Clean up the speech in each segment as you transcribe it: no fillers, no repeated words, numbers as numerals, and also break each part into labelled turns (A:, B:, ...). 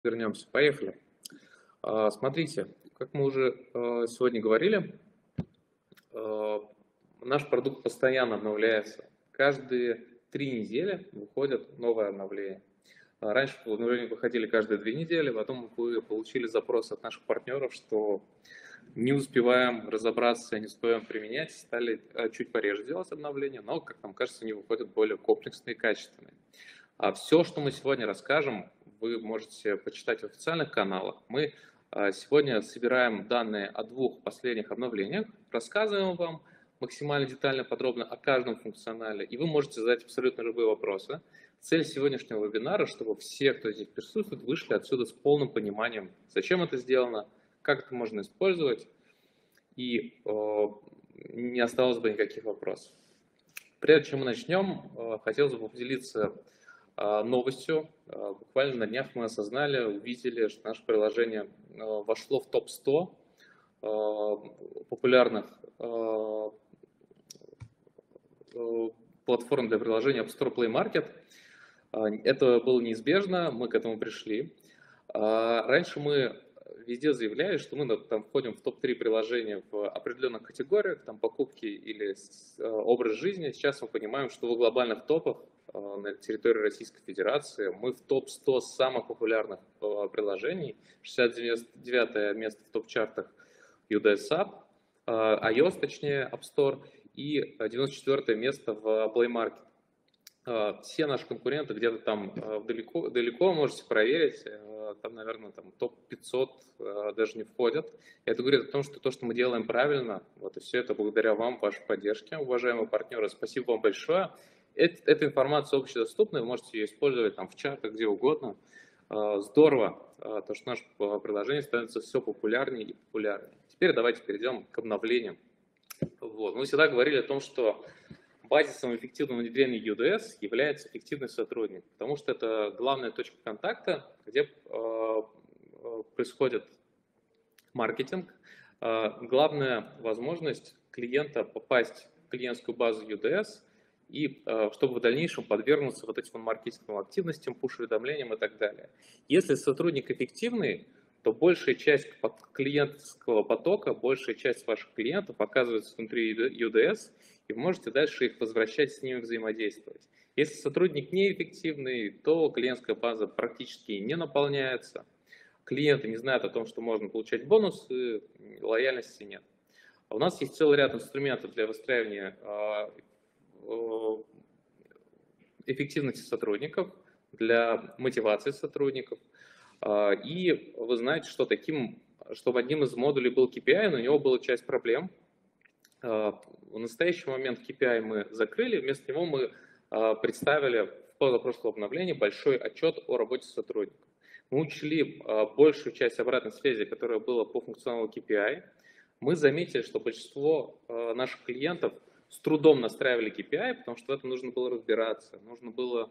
A: Вернемся. Поехали. Смотрите, как мы уже сегодня говорили, а, наш продукт постоянно обновляется. Каждые 3 недели выходит новое обновление. Раньше обновления выходили каждые 2 недели, потом мы получили запрос от наших партнеров, что не успеваем разобраться, не успеваем применять, стали чуть пореже делать обновления, но, как нам кажется, они выходят более комплексные и качественные. А все, что мы сегодня расскажем, вы можете почитать в официальных каналах. Мы сегодня собираем данные о 2 последних обновлениях, рассказываем вам максимально детально, подробно о каждом функционале, и вы можете задать абсолютно любые вопросы. Цель сегодняшнего вебинара, чтобы все, кто здесь присутствует, вышли отсюда с полным пониманием, зачем это сделано, как это можно использовать, и не осталось бы никаких вопросов. Прежде чем мы начнем, хотелось бы поделиться новостью. Буквально на днях мы осознали, увидели, что наше приложение вошло в топ-100 популярных платформ для приложения App Store Play Market. Это было неизбежно, мы к этому пришли. Раньше мы везде заявляли, что мы там входим в топ-3 приложения в определенных категориях, там покупки или образ жизни. Сейчас мы понимаем, что в глобальных топах на территории Российской Федерации мы в топ-100 самых популярных приложений, 69 место в топ-чартах UDS App, iOS, точнее, App Store, и 94 место в Play Market. Все наши конкуренты где-то там далеко можете проверить, там, наверное, там топ-500 даже не входят. Это говорит о том, что то, что мы делаем правильно, вот, и все это благодаря вам, вашей поддержке, уважаемые партнеры. Спасибо вам большое. Эта информация общедоступная, вы можете ее использовать там в чатах, где угодно. Здорово, то, что наше приложение становится все популярнее и популярнее. Теперь давайте перейдем к обновлениям. Вот. Мы всегда говорили о том, что базисом эффективного внедрения UDS является эффективный сотрудник, потому что это главная точка контакта, где происходит маркетинг, главная возможность клиента попасть в клиентскую базу UDS, и чтобы в дальнейшем подвергнуться вот этим маркетинговым активностям, пуш-уведомлениям и так далее. Если сотрудник эффективный, то большая часть клиентского потока, большая часть ваших клиентов оказывается внутри UDS, и вы можете дальше их возвращать, с ними взаимодействовать. Если сотрудник неэффективный, то клиентская база практически не наполняется, клиенты не знают о том, что можно получать бонусы, лояльности нет. У нас есть целый ряд инструментов для выстраивания эффективности сотрудников, для мотивации сотрудников. И вы знаете, что чтобы одним из модулей был KPI, но у него была часть проблем. В настоящий момент KPI мы закрыли, вместо него мы представили в позапрошлом обновлении большой отчет о работе сотрудников. Мы учли большую часть обратной связи, которая была по функционалу KPI. Мы заметили, что большинство наших клиентов с трудом настраивали KPI, потому что в этом нужно было разбираться, нужно было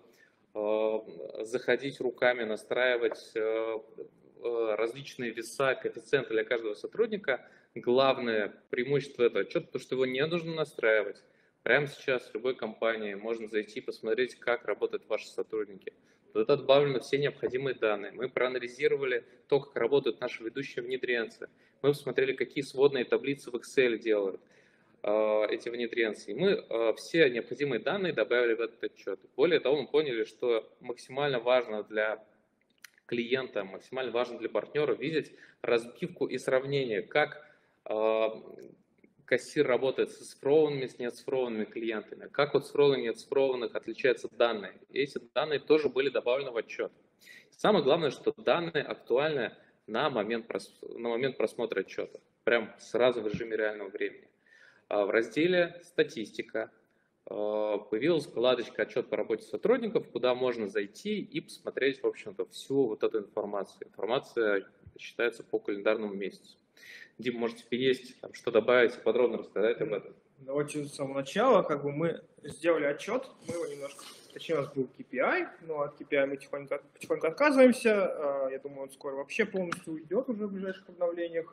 A: заходить руками, настраивать различные веса, коэффициенты для каждого сотрудника. Главное преимущество этого отчета, то, что его не нужно настраивать. Прямо сейчас в любой компании можно зайти и посмотреть, как работают ваши сотрудники. Туда добавлены все необходимые данные. Мы проанализировали то, как работают наши ведущие внедренцы. Мы посмотрели, какие сводные таблицы в Excel делают эти внедренцы. И мы все необходимые данные добавили в этот отчет. Более того, мы поняли, что максимально важно для клиента, максимально важно для партнера видеть разбивку и сравнение, как кассир работает с оцифрованными, с неоцифрованными клиентами, как от цифрованных и неоцифрованных отличаются данные. И эти данные тоже были добавлены в отчет. Самое главное, что данные актуальны на момент просмотра отчета, прям сразу в режиме реального времени. В разделе «Статистика» появилась вкладочка «Отчет по работе сотрудников», куда можно зайти и посмотреть, в общем-то, всю вот эту информацию. Информация считается по календарному месяцу. Дим, может, тебе есть что добавить и подробно рассказать об этом?
B: Давайте с самого начала, мы сделали отчет, мы его немножко, точнее у нас был KPI, но от KPI мы потихоньку отказываемся, я думаю, он скоро вообще полностью уйдет уже в ближайших обновлениях.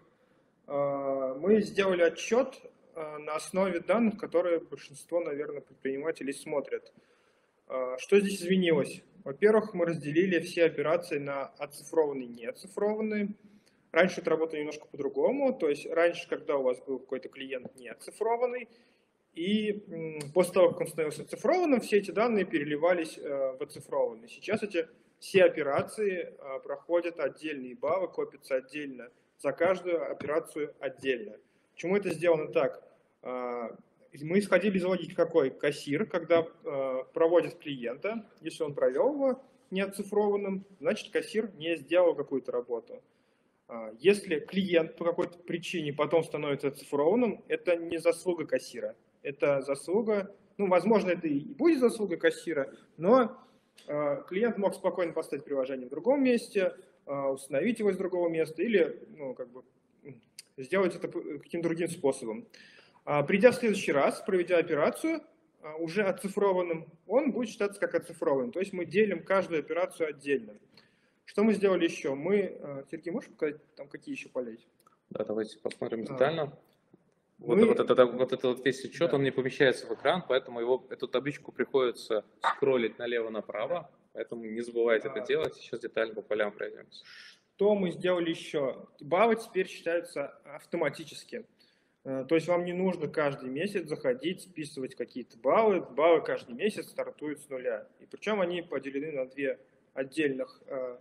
B: Мы сделали отчет на основе данных, которые большинство, наверное, предпринимателей смотрят. Что здесь изменилось? Во-первых, мы разделили все операции на оцифрованные и неоцифрованные. Раньше это работало немножко по-другому. То есть раньше, когда у вас был какой-то клиент неоцифрованный, и после того, как он становился оцифрованным, все эти данные переливались в оцифрованные. Сейчас эти все операции проходят отдельные баллы, копятся отдельно, за каждую операцию отдельно. Почему это сделано так? Мы исходили из логики какой? Кассир, когда проводит клиента, если он провел его неоцифрованным, значит кассир не сделал какую-то работу. Если клиент по какой-то причине потом становится оцифрованным, это не заслуга кассира. Это заслуга, ну, возможно, это и будет заслуга кассира, но клиент мог спокойно поставить приложение в другом месте, установить его из другого места или, ну, как бы сделать это каким-то другим способом. Придя в следующий раз, проведя операцию уже оцифрованным, он будет считаться как оцифрованным. То есть мы делим каждую операцию отдельно. Что мы сделали еще? Сергей, можешь показать, там какие еще поля есть?
A: Да, давайте посмотрим детально. Вот этот весь отчет,
B: Да.
A: он не помещается в экран, поэтому эту табличку приходится скроллить налево-направо, поэтому не забывайте это делать. Сейчас детально по полям пройдемся.
B: Что мы сделали еще? Баллы теперь считаются автоматически. То есть вам не нужно каждый месяц заходить, списывать какие-то баллы. Баллы каждый месяц стартуют с нуля. И причем они поделены на две отдельных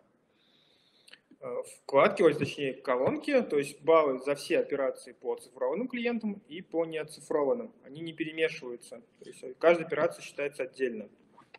B: вкладки, или точнее колонки, то есть баллы за все операции по оцифрованным клиентам и по неоцифрованным. Они не перемешиваются. То есть каждая операция считается отдельно.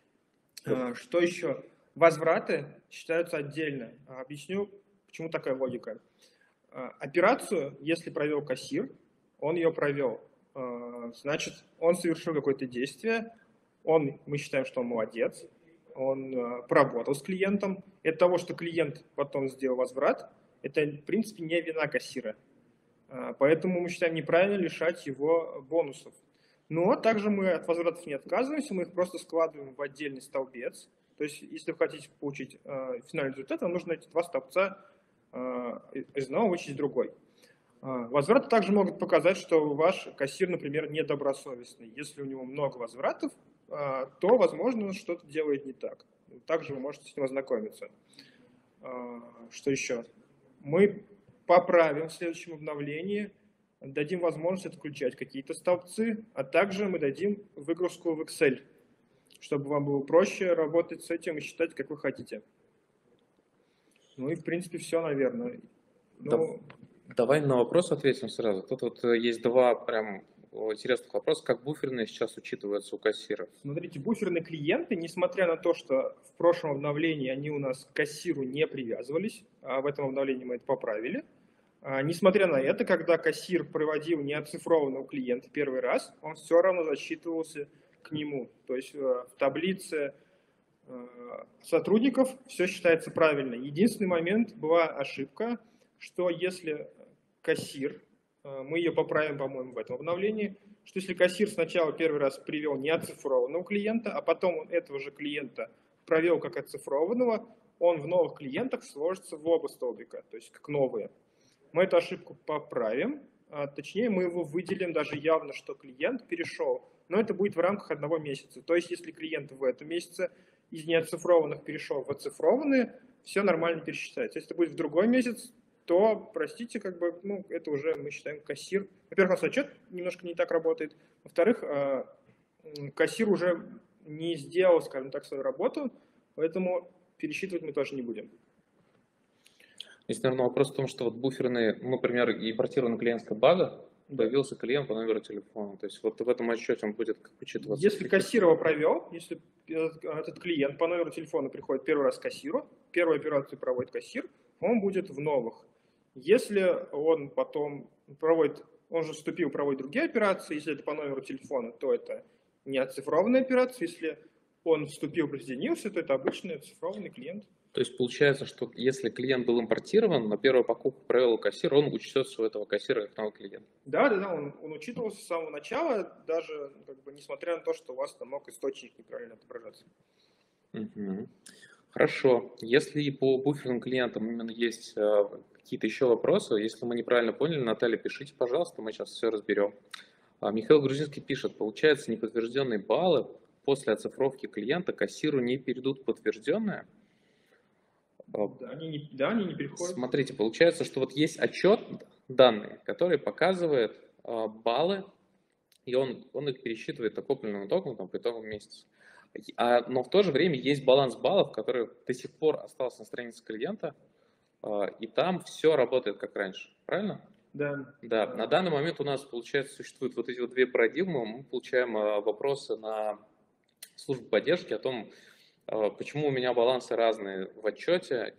B: Что еще? Возвраты считаются отдельно. Объясню, почему такая логика. Операцию, если провел кассир, он ее провел. Значит, он совершил какое-то действие, мы считаем, что он молодец, он поработал с клиентом. И от того, что клиент потом сделал возврат, это, в принципе, не вина кассира. Поэтому мы считаем неправильно лишать его бонусов. Но также мы от возвратов не отказываемся, мы их просто складываем в отдельный столбец. То есть, если вы хотите получить финальный результат, вам нужно эти два столбца из одного вычесть другой. Возвраты также могут показать, что ваш кассир, например, недобросовестный. Если у него много возвратов, то, возможно, он что-то делает не так. Также вы можете с ним ознакомиться. Что еще? Мы поправим в следующем обновлении, дадим возможность отключать какие-то столбцы, а также мы дадим выгрузку в Excel, чтобы вам было проще работать с этим и считать, как вы хотите. Ну и, в принципе, все, наверное.
A: Давай на вопрос ответим сразу. Тут есть два прям интересных вопроса. Как буферные сейчас учитываются у кассиров?
B: Смотрите, буферные клиенты, несмотря на то, что в прошлом обновлении они у нас к кассиру не привязывались, а в этом обновлении мы это поправили, несмотря на это, когда кассир проводил неоцифрованного клиента первый раз, он все равно засчитывался к нему. То есть в таблице сотрудников все считается правильно. Единственный момент была ошибка, что если кассир, мы ее поправим, по-моему, в этом обновлении, что если кассир сначала первый раз привел неоцифрованного клиента, а потом он этого же клиента провел как оцифрованного, он в новых клиентах сложится в оба столбика, то есть как новые. Мы эту ошибку поправим, точнее мы его выделим даже явно, что клиент перешел, но это будет в рамках одного месяца. То есть если клиент в этом месяце из неоцифрованных перешел в оцифрованные, все нормально пересчитается. Если это будет в другой месяц, то, простите, как бы, ну, это уже мы считаем кассир. Во-первых, у нас отчет немножко не так работает. Во-вторых, кассир уже не сделал, скажем так, свою работу, поэтому пересчитывать мы тоже не будем.
A: Здесь, наверное, вопрос в том, что вот буферные, например, импортированная клиентская база, появился клиент по номеру телефона. То есть вот в этом отчете он будет как учитываться.
B: Если кассир его провел, если этот клиент по номеру телефона приходит первый раз к кассиру, первую операцию проводит кассир, он будет в новых. Если он потом проводит, он же вступил, проводит другие операции, если это по номеру телефона, то это не оцифрованная операция, если он вступил, присоединился, то это обычный оцифрованный клиент.
A: То есть получается, что если клиент был импортирован, на первую покупку провел кассир, он учтется у этого кассира как новый клиент.
B: Да, он учитывался с самого начала, даже как бы, несмотря на то, что у вас там мог источник неправильно отображаться.
A: Угу. Хорошо. Если и по буферным клиентам именно есть какие-то еще вопросы, если мы неправильно поняли, Наталья, пишите, пожалуйста, мы сейчас все разберем. Михаил Грузинский пишет, получается, неподтвержденные баллы после оцифровки клиента кассиру не перейдут подтвержденные.
B: Да, они не переходят.
A: Смотрите, получается, что вот есть отчет данные, который показывает баллы, и он их пересчитывает накопленным итогом по итогам месяца. Но в то же время есть баланс баллов, который до сих пор остался на странице клиента, и там все работает как раньше, правильно?
B: Да.
A: Да, на данный момент у нас, получается, существуют вот эти вот две парадигмы. Мы получаем вопросы на службу поддержки о том, почему у меня балансы разные в отчете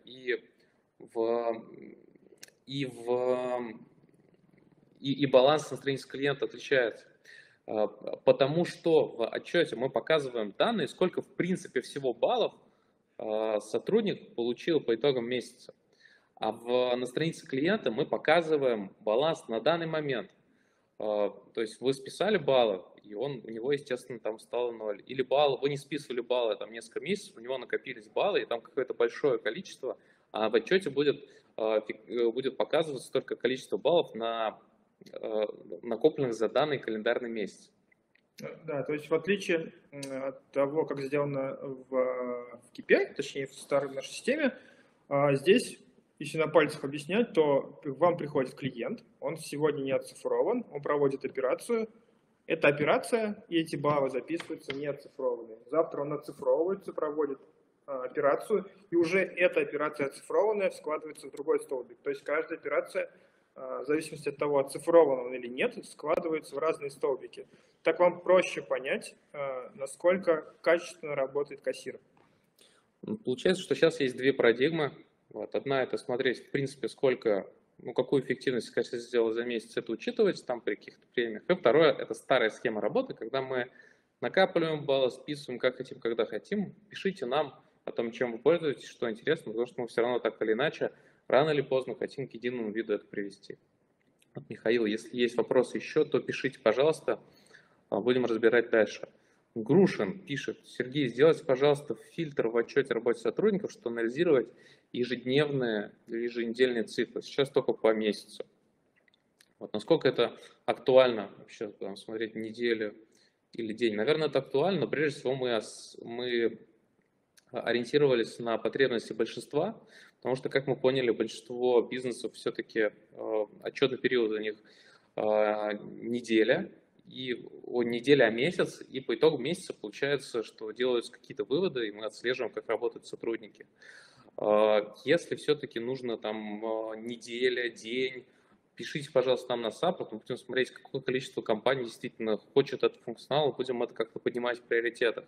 A: и баланс на странице клиента отличается. Потому что в отчете мы показываем данные, сколько в принципе всего баллов сотрудник получил по итогам месяца. А на странице клиента мы показываем баланс на данный момент. То есть вы списали баллы, и у него, естественно, там стало 0. Или вы не списывали баллы там несколько месяцев, у него накопились баллы, и там какое-то большое количество, а в отчете будет показываться только количество баллов накопленных за данный календарный месяц.
B: Да, то есть в отличие от того, как сделано в KPI, точнее в старой нашей системе, здесь, если на пальцах объяснять, то вам приходит клиент, он сегодня не оцифрован, он проводит операцию, эта операция и эти баллы записываются не оцифрованные. Завтра он оцифровывается, проводит операцию, и уже эта операция оцифрованная складывается в другой столбик. То есть каждая операция, в зависимости от того, оцифрован он или нет, складывается в разные столбики. Так вам проще понять, насколько качественно работает кассир.
A: Получается, что сейчас есть две парадигмы. Одна — это смотреть, в принципе, какую эффективность кассир сделал за месяц, это учитывать там при каких-то премиях. И второе — это старая схема работы, когда мы накапливаем баллы, списываем как хотим, когда хотим. Пишите нам о том, чем вы пользуетесь, что интересно, потому что мы все равно так или иначе рано или поздно хотим к единому виду это привести. Михаил, если есть вопросы еще, то пишите, пожалуйста, будем разбирать дальше. Грушин пишет: Сергей, сделайте, пожалуйста, фильтр в отчете работы сотрудников, чтобы анализировать ежедневные или еженедельные цифры. Сейчас только по месяцу. Насколько это актуально вообще смотреть неделю или день? Наверное, это актуально, но прежде всего мы ориентировались на потребности большинства, потому что, как мы поняли, большинство бизнесов все-таки отчетный период у них неделя, а месяц, и по итогу месяца получается, что делаются какие-то выводы, и мы отслеживаем, как работают сотрудники. Если все-таки нужно там неделя, день, пишите, пожалуйста, нам на саппорт, мы будем смотреть, какое количество компаний действительно хочет этот функционал, и будем это как-то поднимать в приоритетах.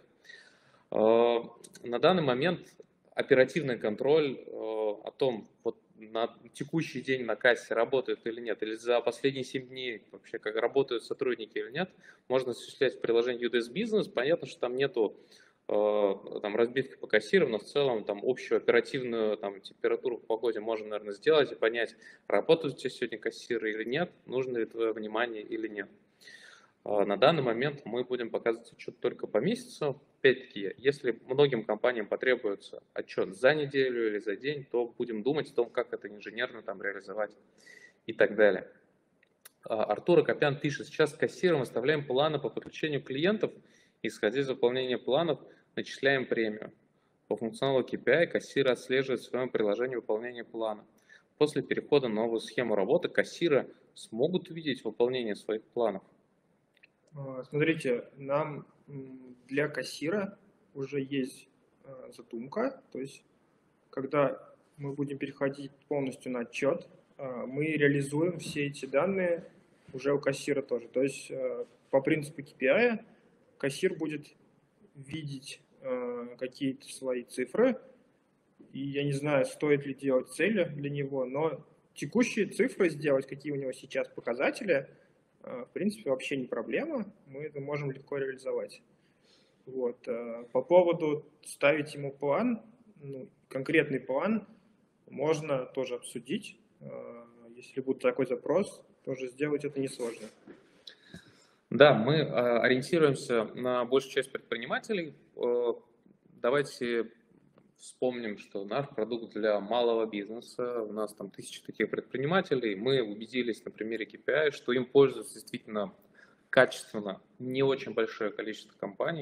A: На данный момент оперативный контроль о том, на текущий день на кассе работают или нет, или за последние 7 дней вообще как работают сотрудники или нет, можно осуществлять в приложении UDS Business. Понятно, что там нету разбивки по кассирам, но в целом там общую оперативную температуру по погоде можно, наверное, сделать и понять, работают у тебя сегодня кассиры или нет, нужно ли твое внимание или нет. На данный момент мы будем показывать отчет только по месяцу. Опять-таки, если многим компаниям потребуется отчет за неделю или за день, то будем думать о том, как это инженерно реализовать и так далее. Артур Акопян пишет: сейчас кассирам оставляем планы по подключению клиентов, исходя из выполнения планов начисляем премию. По функционалу KPI кассиры отслеживают в своем приложении выполнение плана. После перехода на новую схему работы кассиры смогут увидеть выполнение своих планов.
B: Смотрите, нам для кассира уже есть задумка, то есть когда мы будем переходить полностью на отчет, мы реализуем все эти данные уже у кассира тоже. То есть по принципу KPI кассир будет видеть какие-то свои цифры, и я не знаю, стоит ли делать цели для него, но текущие цифры сделать, какие у него сейчас показатели, в принципе, вообще не проблема, мы это можем легко реализовать. По поводу ставить ему план, конкретный план можно тоже обсудить. Если будет такой запрос, тоже сделать это несложно.
A: Да, мы ориентируемся на большую часть предпринимателей. Давайте вспомним, что наш продукт для малого бизнеса, у нас там 1000 таких предпринимателей, мы убедились на примере KPI, что им пользуются действительно качественно не очень большое количество компаний,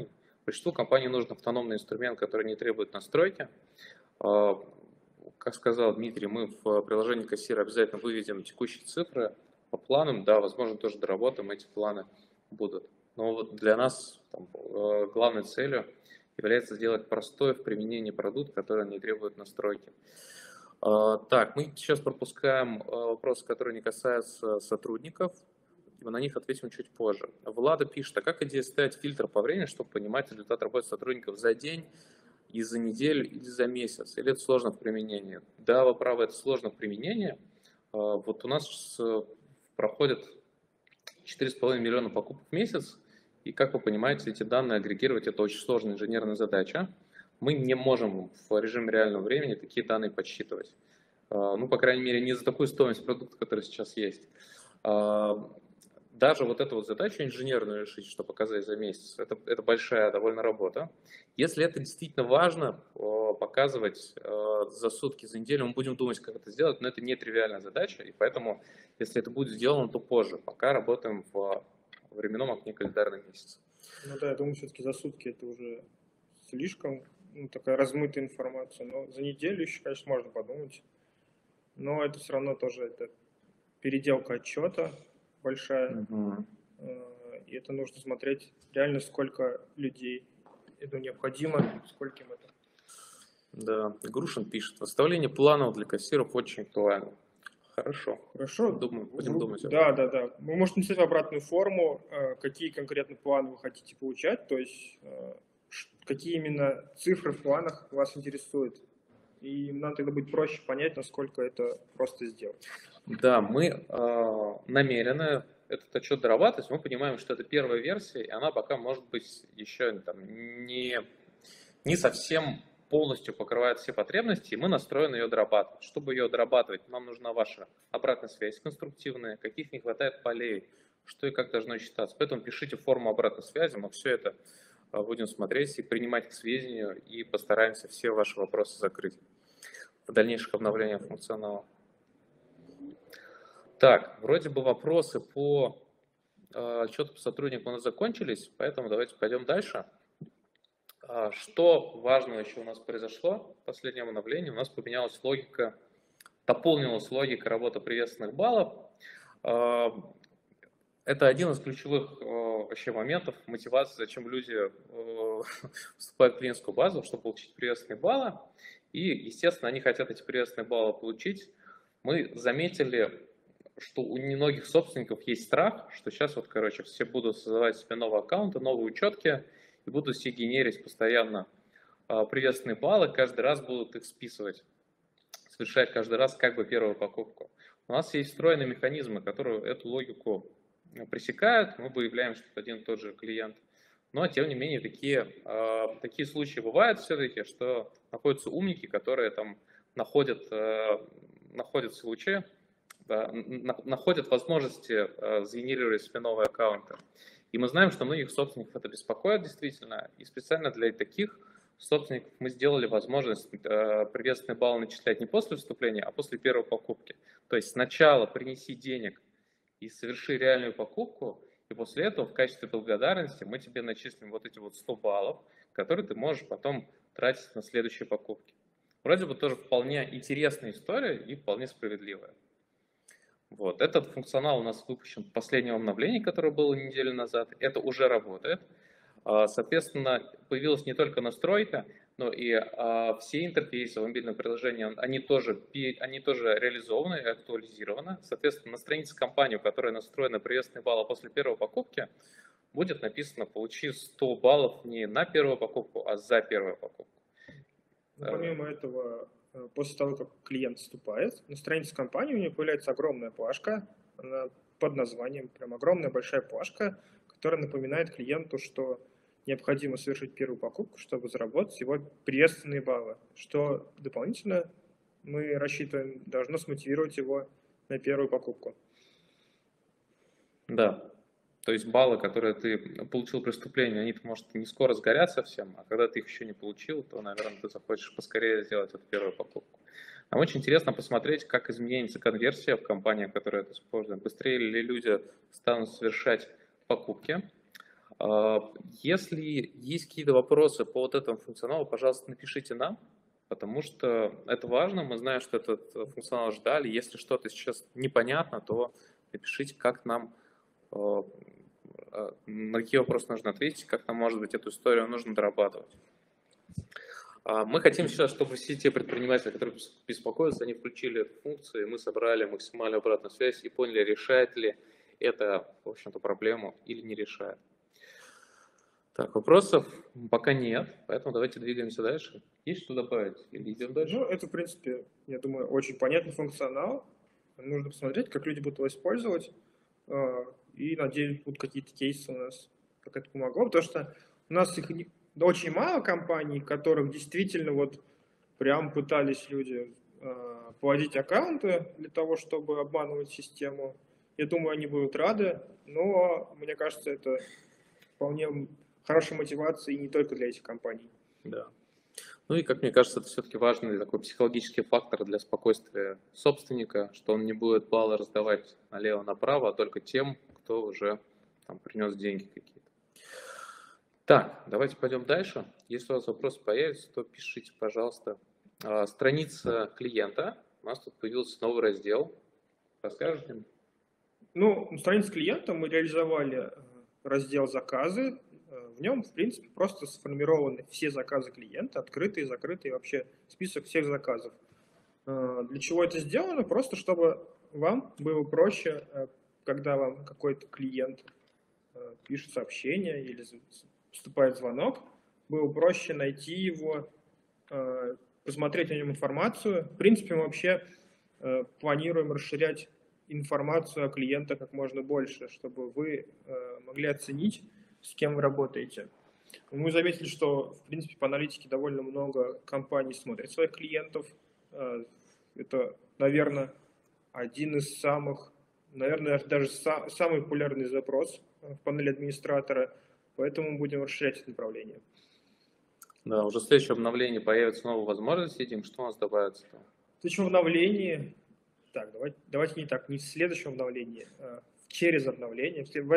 A: Большинству компаний нужен автономный инструмент, который не требует настройки. Как сказал Дмитрий, мы в приложении кассира обязательно выведем текущие цифры по планам. Да, возможно, тоже доработаем, эти планы будут. Но вот для нас главной целью является сделать простой в применении продукт, который не требует настройки. Так, мы сейчас пропускаем вопросы, которые не касаются сотрудников. На них ответим чуть позже. Влада пишет, а как идея ставить фильтр по времени, чтобы понимать результат работы сотрудников за день, и за неделю, или за месяц? Или это сложно в применении? Да, вы правы, это сложно в применении. Вот у нас проходит 4,5 миллиона покупок в месяц, и, как вы понимаете, эти данные агрегировать – это очень сложная инженерная задача. Мы не можем в режиме реального времени такие данные подсчитывать. Ну, по крайней мере, не за такую стоимость продукта, который сейчас есть. Даже вот эту вот задачу инженерную решить, что показать за месяц, это большая довольно работа. Если это действительно важно, показывать за сутки, за неделю, мы будем думать, как это сделать, но это не тривиальная задача, и поэтому, если это будет сделано, то позже. Пока работаем в временном окне календарный месяц.
B: Ну да, я думаю, все-таки за сутки это уже слишком такая размытая информация. Но за неделю еще, конечно, можно подумать. Но это все равно тоже это переделка отчета большая. И это нужно смотреть реально, сколько людей это необходимо, сколько им это.
A: Да, Грушин пишет, выставление планов для кассиров очень актуально. Хорошо. Будем думать.
B: Да. Вы можете написать в обратную форму, какие конкретно планы вы хотите получать, то есть какие именно цифры в планах вас интересуют. И нам тогда будет проще понять, насколько это просто сделать.
A: Да, мы намерены этот отчет дорабатывать. Мы понимаем, что это первая версия, и она пока, может быть, еще не совсем полностью покрывает все потребности, и мы настроены ее дорабатывать. Чтобы ее дорабатывать, нам нужна ваша обратная связь конструктивная, каких не хватает полей, что и как должно считаться. Поэтому пишите форму обратной связи, мы все это будем смотреть и принимать к сведению, и постараемся все ваши вопросы закрыть в дальнейших обновлениях функционала. Так, вроде бы вопросы по отчету по сотруднику у нас закончились, поэтому давайте пойдем дальше. Что важного еще у нас произошло в последнем обновлении? У нас поменялась логика, дополнилась логика работы приветственных баллов. Это один из ключевых вообще моментов мотивации, зачем люди вступают в клиентскую базу, чтобы получить приветственные баллы. И, естественно, они хотят эти приветственные баллы получить. Мы заметили, что у немногих собственников есть страх, что сейчас все будут создавать себе новые аккаунты, новые учетки, и будут все генерить постоянно приветственные баллы, каждый раз будут их списывать, совершать каждый раз как бы первую покупку. У нас есть встроенные механизмы, которые эту логику пресекают, мы выявляем, что это один и тот же клиент. Но, тем не менее, такие случаи бывают все-таки, что находятся умники, которые там находят случаи, находят возможности сгенерировать себе новые аккаунты. И мы знаем, что многих собственников это беспокоит действительно, и специально для таких собственников мы сделали возможность приветственный балл начислять не после вступления, а после первой покупки. То есть сначала принеси денег и соверши реальную покупку, и после этого в качестве благодарности мы тебе начислим вот эти 100 баллов, которые ты можешь потом тратить на следующие покупки. Вроде бы тоже вполне интересная история и вполне справедливая. Вот. Этот функционал у нас выпущен в последнем обновлении, которое было неделю назад. Это уже работает. Соответственно, появилась не только настройка, но и все интерфейсы в мобильном приложении, они тоже реализованы и актуализированы. Соответственно, на странице компании, у которой настроены приветственные баллы после первой покупки, будет написано «Получи 100 баллов не на первую покупку, а за первую покупку».
B: Помимо этого, после того, как клиент вступает, на странице компании у него появляется огромная плашка под названием, прям огромная большая плашка, которая напоминает клиенту, что необходимо совершить первую покупку, чтобы заработать его приветственные баллы, что дополнительно мы рассчитываем, должно смотивировать его на первую покупку.
A: Да, то есть баллы, которые ты получил при вступлении, они, может, не скоро сгорят совсем, а когда ты их еще не получил, то, наверное, ты захочешь поскорее сделать эту первую покупку. Нам очень интересно посмотреть, как изменится конверсия в компаниях, которые это используют. Быстрее ли люди станут совершать покупки. Если есть какие-то вопросы по вот этому функционалу, пожалуйста, напишите нам, потому что это важно. Мы знаем, что этот функционал ждали. Если что-то сейчас непонятно, то напишите, как нам, на какие вопросы нужно ответить, как нам, может быть, эту историю нужно дорабатывать. Мы хотим сейчас, чтобы все те предприниматели, которые беспокоятся, они включили функции, мы собрали максимальную обратную связь и поняли, решает ли это, в общем-то, проблему или не решает. Так, вопросов пока нет, поэтому давайте двигаемся дальше. Есть что добавить или идем дальше?
B: Ну, это, в принципе, я думаю, очень понятный функционал. Нужно посмотреть, как люди будут его использовать. И, надеюсь, будут какие-то кейсы у нас, как это помогло. Потому что у нас их очень мало компаний, которых действительно вот прям пытались люди поводить аккаунты для того, чтобы обманывать систему. Я думаю, они будут рады, но мне кажется, это вполне хорошая мотивация и не только для этих компаний.
A: Да. Ну и, как мне кажется, это все-таки важный такой психологический фактор для спокойствия собственника, что он не будет баллы раздавать налево-направо, а только тем, кто уже там принес деньги какие-то. Так, давайте пойдем дальше. Если у вас вопросы появятся, то пишите, пожалуйста. Страница клиента. У нас тут появился новый раздел. Расскажете?
B: Ну, на странице клиента мы реализовали раздел «Заказы». В нем, в принципе, просто сформированы все заказы клиента, открытые, закрытые, вообще список всех заказов. Для чего это сделано? Просто чтобы вам было проще, когда вам какой-то клиент пишет сообщение или поступает звонок, было проще найти его, посмотреть о нем информацию. В принципе, мы вообще планируем расширять информацию о клиента как можно больше, чтобы вы могли оценить, с кем вы работаете. Мы заметили, что, в принципе, по аналитике довольно много компаний смотрят своих клиентов. Это, наверное, один из самых, наверное, даже самый популярный запрос в панели администратора, поэтому мы будем расширять это направление.
A: Да, уже в следующем обновлении появятся новые возможности, Дим, что у нас добавится?
B: В следующем обновлении, так, давайте не так, не в следующем обновлении, через обновление. В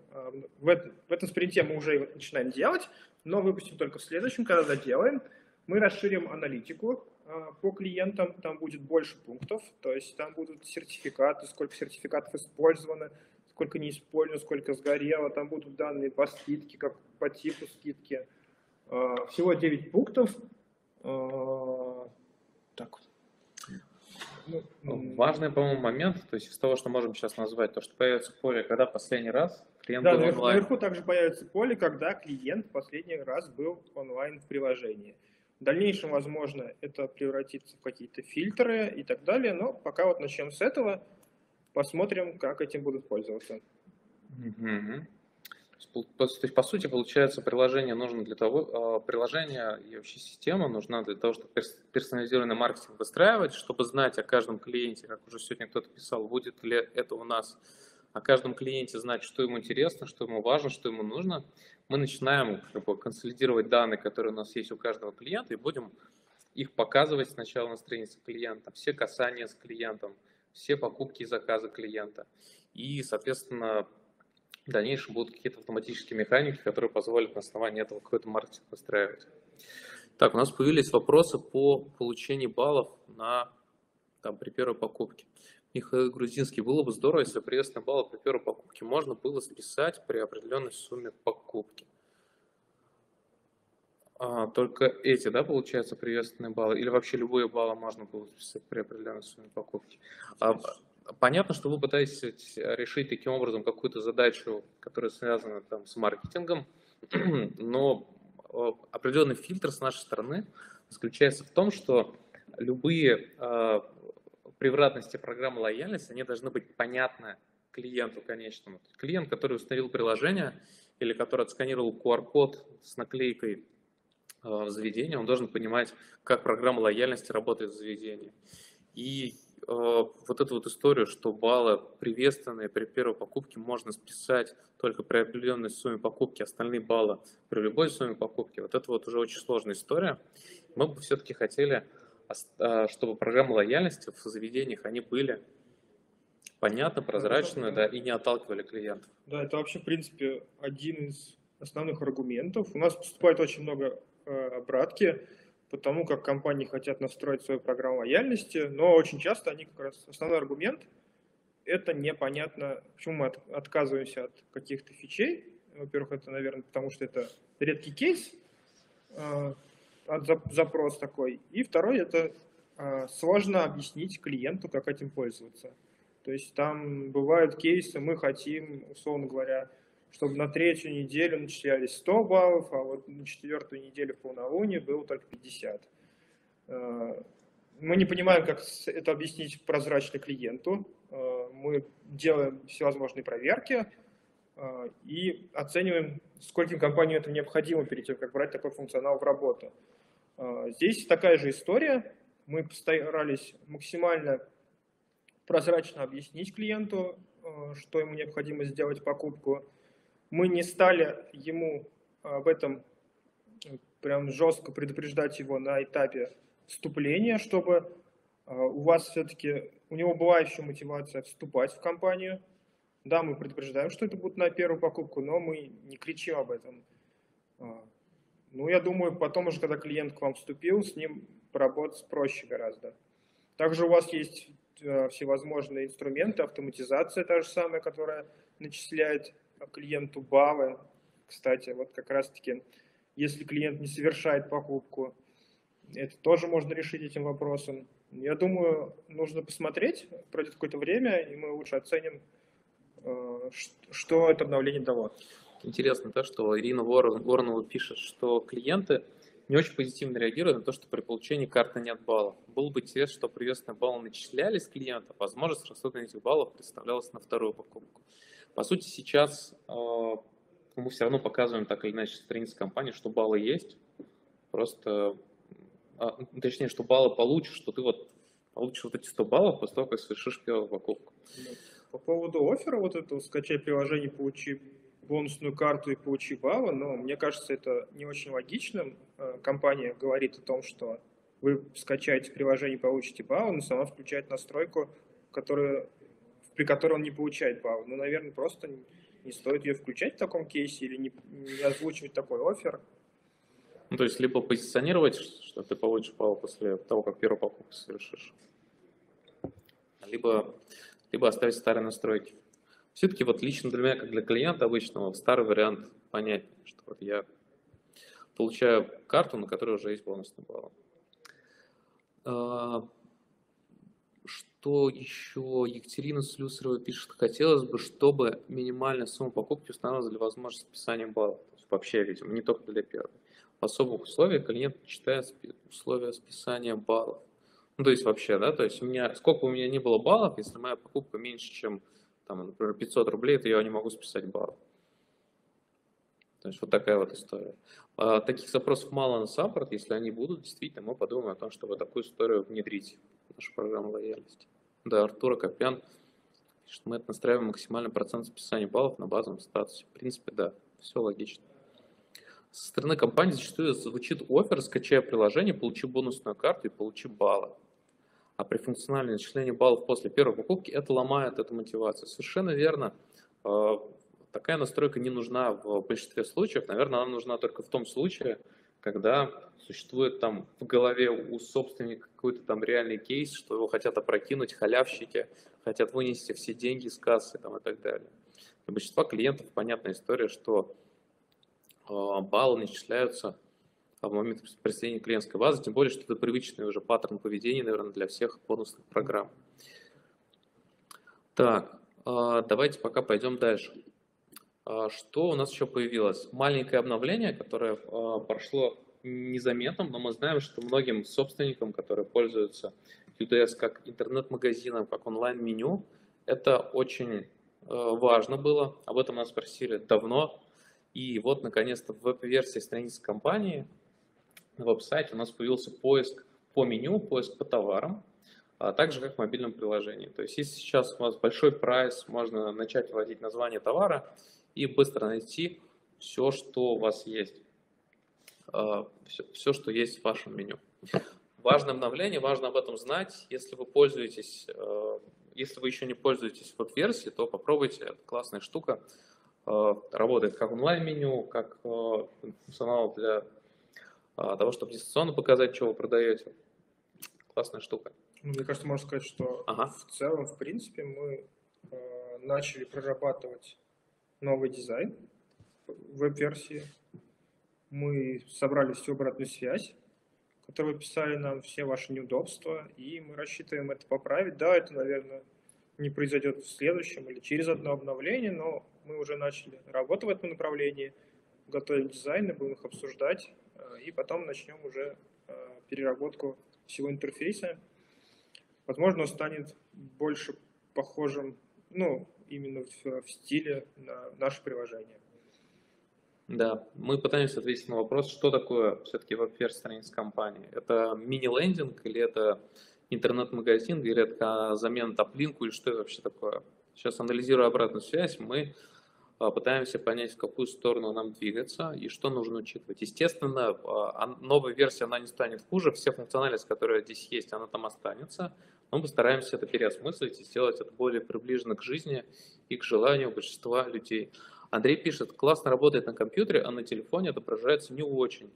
B: этом спринте мы уже начинаем делать, но выпустим только в следующем, когда доделаем. Мы расширим аналитику по клиентам, там будет больше пунктов, то есть там будут сертификаты, сколько сертификатов использовано, сколько не использовано, сколько сгорело, там будут данные по скидке, как по типу скидки. Всего 9 пунктов. Так.
A: Важный, по-моему, момент, то есть из того, что можем сейчас назвать, то, что появится поле, когда последний раз клиент
B: был
A: онлайн.
B: Наверху также появится поле, когда клиент последний раз был онлайн в приложении. В дальнейшем, возможно, это превратится в какие-то фильтры и так далее, но пока вот начнем с этого, посмотрим, как этим будут пользоваться.
A: Угу. То есть, по сути, получается, приложение и вообще система нужна для того, чтобы персонализированный маркетинг выстраивать, чтобы знать о каждом клиенте, как уже сегодня кто-то писал, будет ли это у нас, о каждом клиенте знать, что ему интересно, что ему важно, что ему нужно. Мы начинаем консолидировать данные, которые у нас есть у каждого клиента, и будем их показывать сначала на странице клиента, все касания с клиентом, все покупки и заказы клиента. И, соответственно, в дальнейшем будут какие-то автоматические механики, которые позволят на основании этого какой-то маркетинг выстраивать. Так, у нас появились вопросы по получению баллов при первой покупке. Михаил Грузинский, было бы здорово, если приветственные баллы при первой покупке можно было списать при определенной сумме покупки. Только эти, да, получается, приветственные баллы? Или вообще любые баллы можно было списать при определенной сумме покупки? Понятно, что вы пытаетесь решить таким образом какую-то задачу, которая связана там с маркетингом, но определенный фильтр с нашей стороны заключается в том, что любые превратности программы лояльности, они должны быть понятны клиенту конечному. Клиент, который установил приложение или который отсканировал QR-код с наклейкой в заведении, он должен понимать, как программа лояльности работает в заведении. И вот эту вот историю, что баллы приветственные при первой покупке можно списать только при определенной сумме покупки, остальные баллы при любой сумме покупки, вот это вот уже очень сложная история. Мы бы все-таки хотели, чтобы программы лояльности в заведениях, они были понятны, прозрачны, да, и не отталкивали клиентов.
B: Да, это вообще, в принципе, один из основных аргументов. У нас поступает очень много обратки по тому, как компании хотят настроить свою программу лояльности, но очень часто они как раз основной аргумент – это непонятно, почему мы отказываемся от каких-то фичей. Во-первых, это, наверное, потому что это редкий кейс, запрос такой. И второй – это сложно объяснить клиенту, как этим пользоваться. То есть там бывают кейсы, мы хотим, условно говоря, чтобы на третью неделю начислялись 100 баллов, а вот на четвертую неделю в полнолуние было только 50. Мы не понимаем, как это объяснить прозрачно клиенту. Мы делаем всевозможные проверки и оцениваем, скольким компаниям это необходимо перед тем, как брать такой функционал в работу. Здесь такая же история. Мы постарались максимально прозрачно объяснить клиенту, что ему необходимо сделать покупку. Мы не стали ему об этом прям жестко предупреждать его на этапе вступления, чтобы у вас все-таки, у него была еще мотивация вступать в компанию. Да, мы предупреждаем, что это будет на первую покупку, но мы не кричим об этом. Ну, я думаю, потом уже, когда клиент к вам вступил, с ним поработать проще гораздо. Также у вас есть всевозможные инструменты, автоматизация та же самая, которая начисляет клиенту баллы. Кстати, вот как раз-таки, если клиент не совершает покупку, это тоже можно решить этим вопросом. Я думаю, нужно посмотреть, пройдет какое-то время, и мы лучше оценим, что это обновление дало.
A: Интересно, да, что Ирина Воронова пишет, что клиенты не очень позитивно реагируют на то, что при получении карты нет баллов. Было бы интересно, что приветственные баллы начислялись клиентам, возможность расходования этих баллов представлялась на вторую покупку. По сути, сейчас мы все равно показываем так или иначе страницы компании, что баллы есть, просто, точнее, что баллы получишь, что ты вот получишь вот эти 100 баллов после того, как совершишь первую покупку.
B: По поводу оффера, вот этого, скачай приложение, получи бонусную карту и получи баллы, но мне кажется, это не очень логичным. Компания говорит о том, что вы скачаете приложение и получите баллы, но сама включает настройку, при которой он не получает баллы. Ну, наверное, просто не стоит ее включать в таком кейсе или не озвучивать такой оффер.
A: Ну, то есть, либо позиционировать, что ты получишь баллы после того, как первую покупку совершишь, либо оставить старые настройки. Все-таки вот лично для меня, как для клиента обычного, старый вариант понятнее, что вот я получаю карту, на которой уже есть бонусные баллы. Что еще? Екатерина Слюсарева пишет, хотелось бы, чтобы минимальная сумма покупки устанавливалась для возможности списания баллов. То есть вообще, видимо, не только для первой. В особых условиях клиент читает условия списания баллов. Ну, то есть вообще, да, то есть сколько у меня не было баллов, если моя покупка меньше, чем, там, например, 500 рублей, то я не могу списать баллы. То есть вот такая вот история. Таких запросов мало на саппорт. Если они будут, действительно, мы подумаем о том, чтобы такую историю внедрить в нашу программу лояльности. Да, Артур Акопян пишет, мы настраиваем максимальный процент списания баллов на базовом статусе. В принципе, да, все логично. Со стороны компании зачастую звучит оффер, скачай приложение, получи бонусную карту и получи баллы. А при функциональном начислении баллов после первой покупки это ломает эту мотивацию. Совершенно верно. Такая настройка не нужна в большинстве случаев. Наверное, она нужна только в том случае, когда существует там в голове у собственника какой-то там реальный кейс, что его хотят опрокинуть халявщики, хотят вынести все деньги из кассы там, и так далее. Для большинства клиентов понятная история, что баллы начисляются в момент присоединения клиентской базы, тем более, что это привычный уже паттерн поведения, наверное, для всех бонусных программ. Так, давайте пока пойдем дальше. Что у нас еще появилось? Маленькое обновление, которое прошло незаметным, но мы знаем, что многим собственникам, которые пользуются UDS как интернет-магазином, как онлайн-меню, это очень важно было. Об этом нас спросили давно. И вот, наконец-то, в веб-версии страницы компании на веб-сайте у нас появился поиск по меню, поиск по товарам, так же, как в мобильном приложении. То есть, если сейчас у вас большой прайс, можно начать вводить название товара и быстро найти все, что у вас есть, все, что есть в вашем меню. Важное обновление, важно об этом знать. Если вы пользуетесь, если вы еще не пользуетесь веб-версией, то попробуйте, это классная штука. работает как онлайн-меню, как функционал для того, чтобы дистанционно показать, что вы продаете. Классная штука.
B: Ну, мне кажется, можно сказать, что в целом, в принципе, мы начали прорабатывать новый дизайн веб-версии. Мы собрали всю обратную связь, которую писали нам, все ваши неудобства, и мы рассчитываем это поправить. Да, это, наверное, не произойдет в следующем или через одно обновление, но мы уже начали работать в этом направлении, готовим дизайны, будем их обсуждать, и потом начнем уже переработку всего интерфейса. Возможно, он станет больше похожим, ну, именно в стиле на наше приложение.
A: Да, мы пытаемся ответить на вопрос, что такое все-таки веб-верс страниц компании. Это мини-лендинг или это интернет-магазин, или это замена топ-линку, или что это вообще такое? Сейчас, анализируя обратную связь, мы пытаемся понять, в какую сторону нам двигаться и что нужно учитывать. Естественно, новая версия, она не станет хуже, все функциональность, которая здесь есть, она там останется, но мы постараемся это переосмыслить и сделать это более приближенно к жизни и к желанию большинства людей. Андрей пишет, классно работает на компьютере, а на телефоне отображается не очень.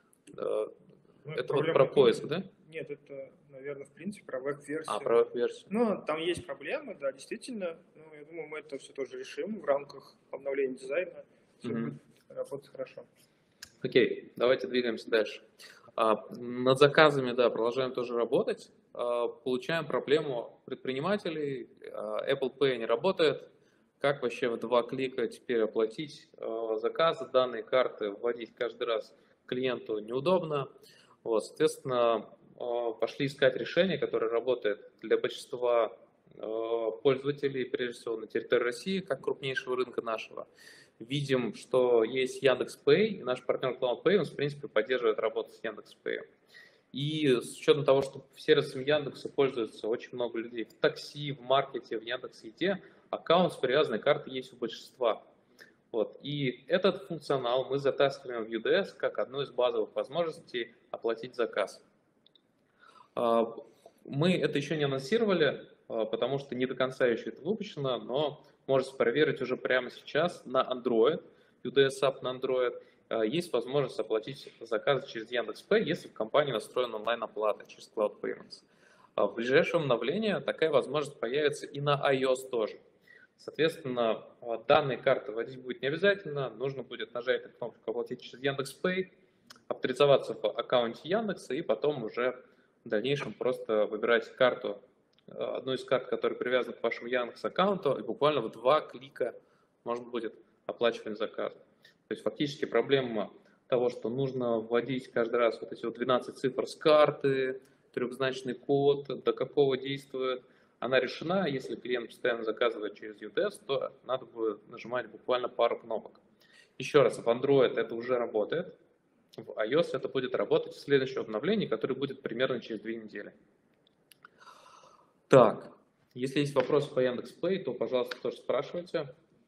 A: Это вот про поиск, да?
B: Нет, это, наверное, в принципе про веб-версию.
A: Про веб-версию.
B: Ну, там есть проблемы, да, действительно. Но я думаю, мы это все тоже решим в рамках обновления дизайна. Все будет работать хорошо.
A: Окей, давайте двигаемся дальше. Над заказами, да, продолжаем тоже работать. Получаем проблему предпринимателей. Apple Pay не работает. Как вообще в 2 клика теперь оплатить заказы, данные карты вводить каждый раз клиенту неудобно. Вот, соответственно, пошли искать решение, которое работает для большинства пользователей, прежде всего на территории России, как крупнейшего рынка нашего. Видим, что есть Яндекс.Пэй, и наш партнер CloudPay, он, в принципе, поддерживает работу с Яндекс.Пэй. И с учетом того, что сервисом Яндекса пользуются очень много людей в такси, в маркете, в Яндекс.Еде, аккаунт с привязанной картой есть у большинства. Вот. И этот функционал мы затаскиваем в UDS как одну из базовых возможностей оплатить заказ. Мы это еще не анонсировали, потому что не до конца еще это выпущено, но можете проверить уже прямо сейчас на Android, UDS App на Android. Есть возможность оплатить заказы через Яндекс.Пэй, если в компании настроена онлайн-оплата через Cloud Payments. В ближайшем обновлении такая возможность появится и на iOS тоже. Соответственно, данные карты вводить будет не обязательно, нужно будет нажать на кнопку «Оплатить через Яндекс.Пэй», авторизоваться в аккаунте Яндекса и потом уже в дальнейшем просто выбирать карту, одну из карт, которая привязана к вашему Яндекс.Аккаунту, и буквально в 2 клика можно будет оплачивать заказы. То есть фактически проблема того, что нужно вводить каждый раз вот эти вот 12 цифр с карты, трехзначный код, до какого действует, она решена. Если клиент постоянно заказывает через UDS, то надо будет нажимать буквально пару кнопок. Еще раз, в Android это уже работает, в iOS это будет работать в следующем обновлении, которое будет примерно через 2 недели. Так, если есть вопросы по Яндекс.Плей, то, пожалуйста, тоже спрашивайте.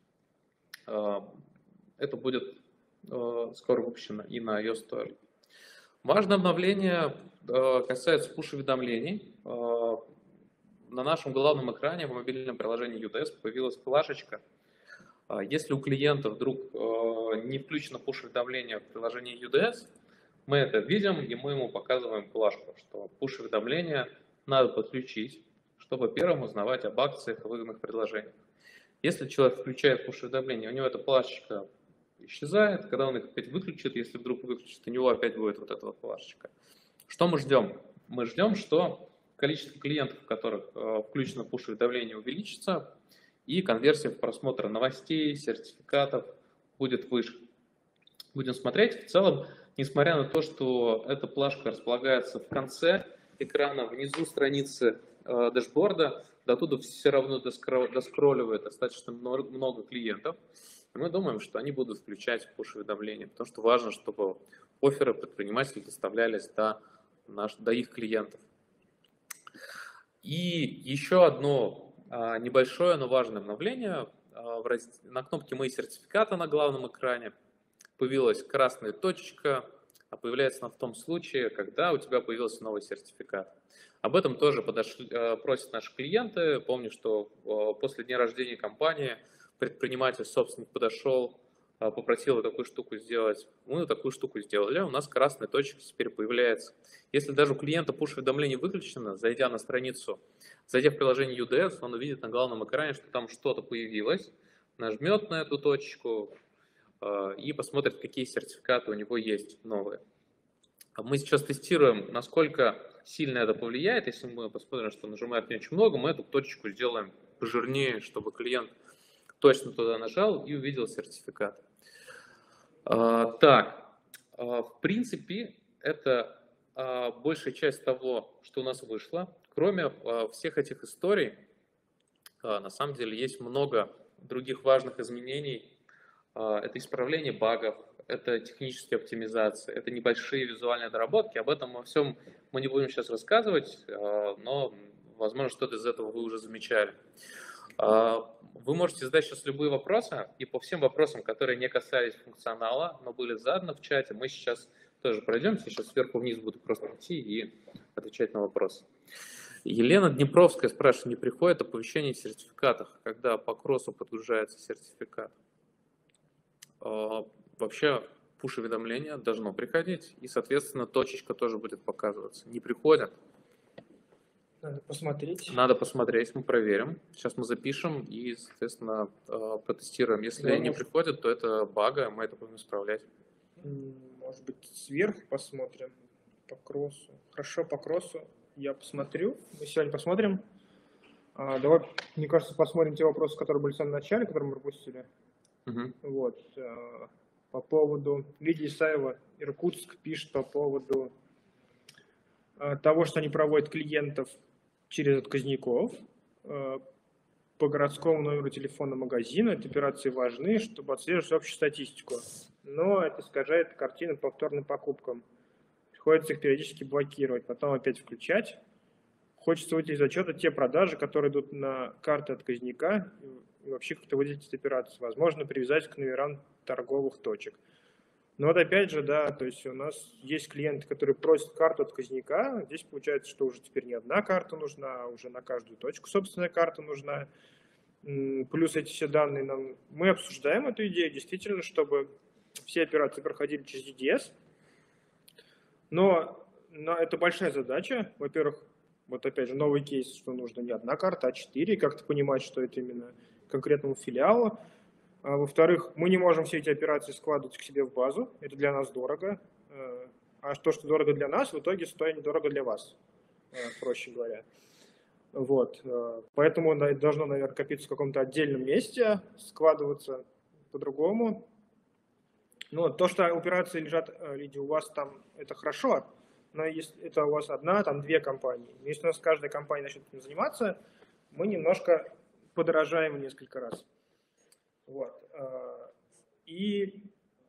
A: Это будет скоро выпущено и на iOS тоже. Важное обновление касается пуш-уведомлений. На нашем главном экране в мобильном приложении UDS появилась плашечка. Если у клиента вдруг не включено пуш-уведомление в приложении UDS, мы это видим и мы ему показываем плашку, что пуш-уведомления надо подключить, чтобы первым узнавать об акциях и выгодных предложениях. Если человек включает пуш-уведомление, у него эта плашечка исчезает. Когда он их опять выключит, если вдруг выключит, у него опять будет вот эта вот плашечка. Что мы ждем? Мы ждем, что количество клиентов, у которых включено пуш-уведомление, увеличится, и конверсия в просмотр новостей, сертификатов будет выше. Будем смотреть. В целом, несмотря на то, что эта плашка располагается в конце экрана, внизу страницы дэшборда, до оттуда все равно доскролливает достаточно много клиентов. И мы думаем, что они будут включать пуш-уведомления, потому что важно, чтобы офферы предпринимателей доставлялись до их клиентов. И еще одно небольшое, но важное обновление. На кнопке «Мои сертификаты» на главном экране появилась красная точечка, а появляется она в том случае, когда у тебя появился новый сертификат. Об этом тоже просят наши клиенты. Помню, что после дня рождения компании предприниматель, собственник подошел, попросил такую штуку сделать, мы такую штуку сделали, у нас красная точка теперь появляется. Если даже у клиента push-уведомление выключено, зайдя на страницу, зайдя в приложение UDS, он увидит на главном экране, что там что-то появилось, нажмет на эту точку и посмотрит, какие сертификаты у него есть новые. Мы сейчас тестируем, насколько сильно это повлияет. Если мы посмотрим, что нажимает не очень много, мы эту точку сделаем пожирнее, чтобы клиент точно туда нажал и увидел сертификат. Так, в принципе, это большая часть того, что у нас вышло. Кроме всех этих историй, на самом деле есть много других важных изменений. Это исправление багов, это технические оптимизации, это небольшие визуальные доработки. Об этом во всем мы не будем сейчас рассказывать, но, возможно, что-то из этого вы уже замечали. Вы можете задать сейчас любые вопросы, и по всем вопросам, которые не касались функционала, но были заданы в чате, мы сейчас тоже пройдемся. Сейчас сверху вниз буду просто идти и отвечать на вопросы. Елена Днепровская спрашивает, не приходит оповещение о сертификатах, когда по кроссу подгружается сертификат? Вообще пуш-уведомление должно приходить, и, соответственно, точечка тоже будет показываться. Не приходит.
B: Надо посмотреть.
A: Надо посмотреть, мы проверим. Сейчас мы запишем и, соответственно, протестируем. Если не приходит, то это бага, мы это будем исправлять.
B: Может быть, сверху посмотрим по кроссу. Хорошо, по кроссу я посмотрю. Мы сегодня посмотрим. Давай, мне кажется, посмотрим те вопросы, которые были в самом начале, которые мы пропустили. Вот. По поводу Лидии Исаева, Иркутск пишет по поводу того, что они проводят клиентов через отказников по городскому номеру телефона магазина. Эти операции важны, чтобы отслеживать общую статистику. Но это искажает картину по повторным покупкам. Приходится их периодически блокировать, потом опять включать. Хочется выйти из отчета те продажи, которые идут на карты отказника, и вообще как-то выделить эти операции. Возможно, привязать к номерам торговых точек. Но вот опять же, да, то есть у нас есть клиенты, которые просят карту отказника. Здесь получается, что уже теперь не одна карта нужна, а уже на каждую точку собственная карта нужна. Плюс эти все данные нам... Мы обсуждаем эту идею, действительно, чтобы все операции проходили через EDS. Но это большая задача. Во-первых, вот опять же новый кейс, что нужно не одна карта, а 4, как-то понимать, что это именно конкретному филиалу. Во-вторых, мы не можем все эти операции складывать к себе в базу, это для нас дорого. А то, что дорого для нас, в итоге стоит недорого для вас, проще говоря. Вот. Поэтому это должно, наверное, копиться в каком-то отдельном месте, складываться по-другому. Но то, что операции лежат, Лидия, у вас там, это хорошо, но если это у вас одна, там две компании. Если у нас каждая компания начнет этим заниматься, мы немножко подорожаем несколько раз. Вот. И,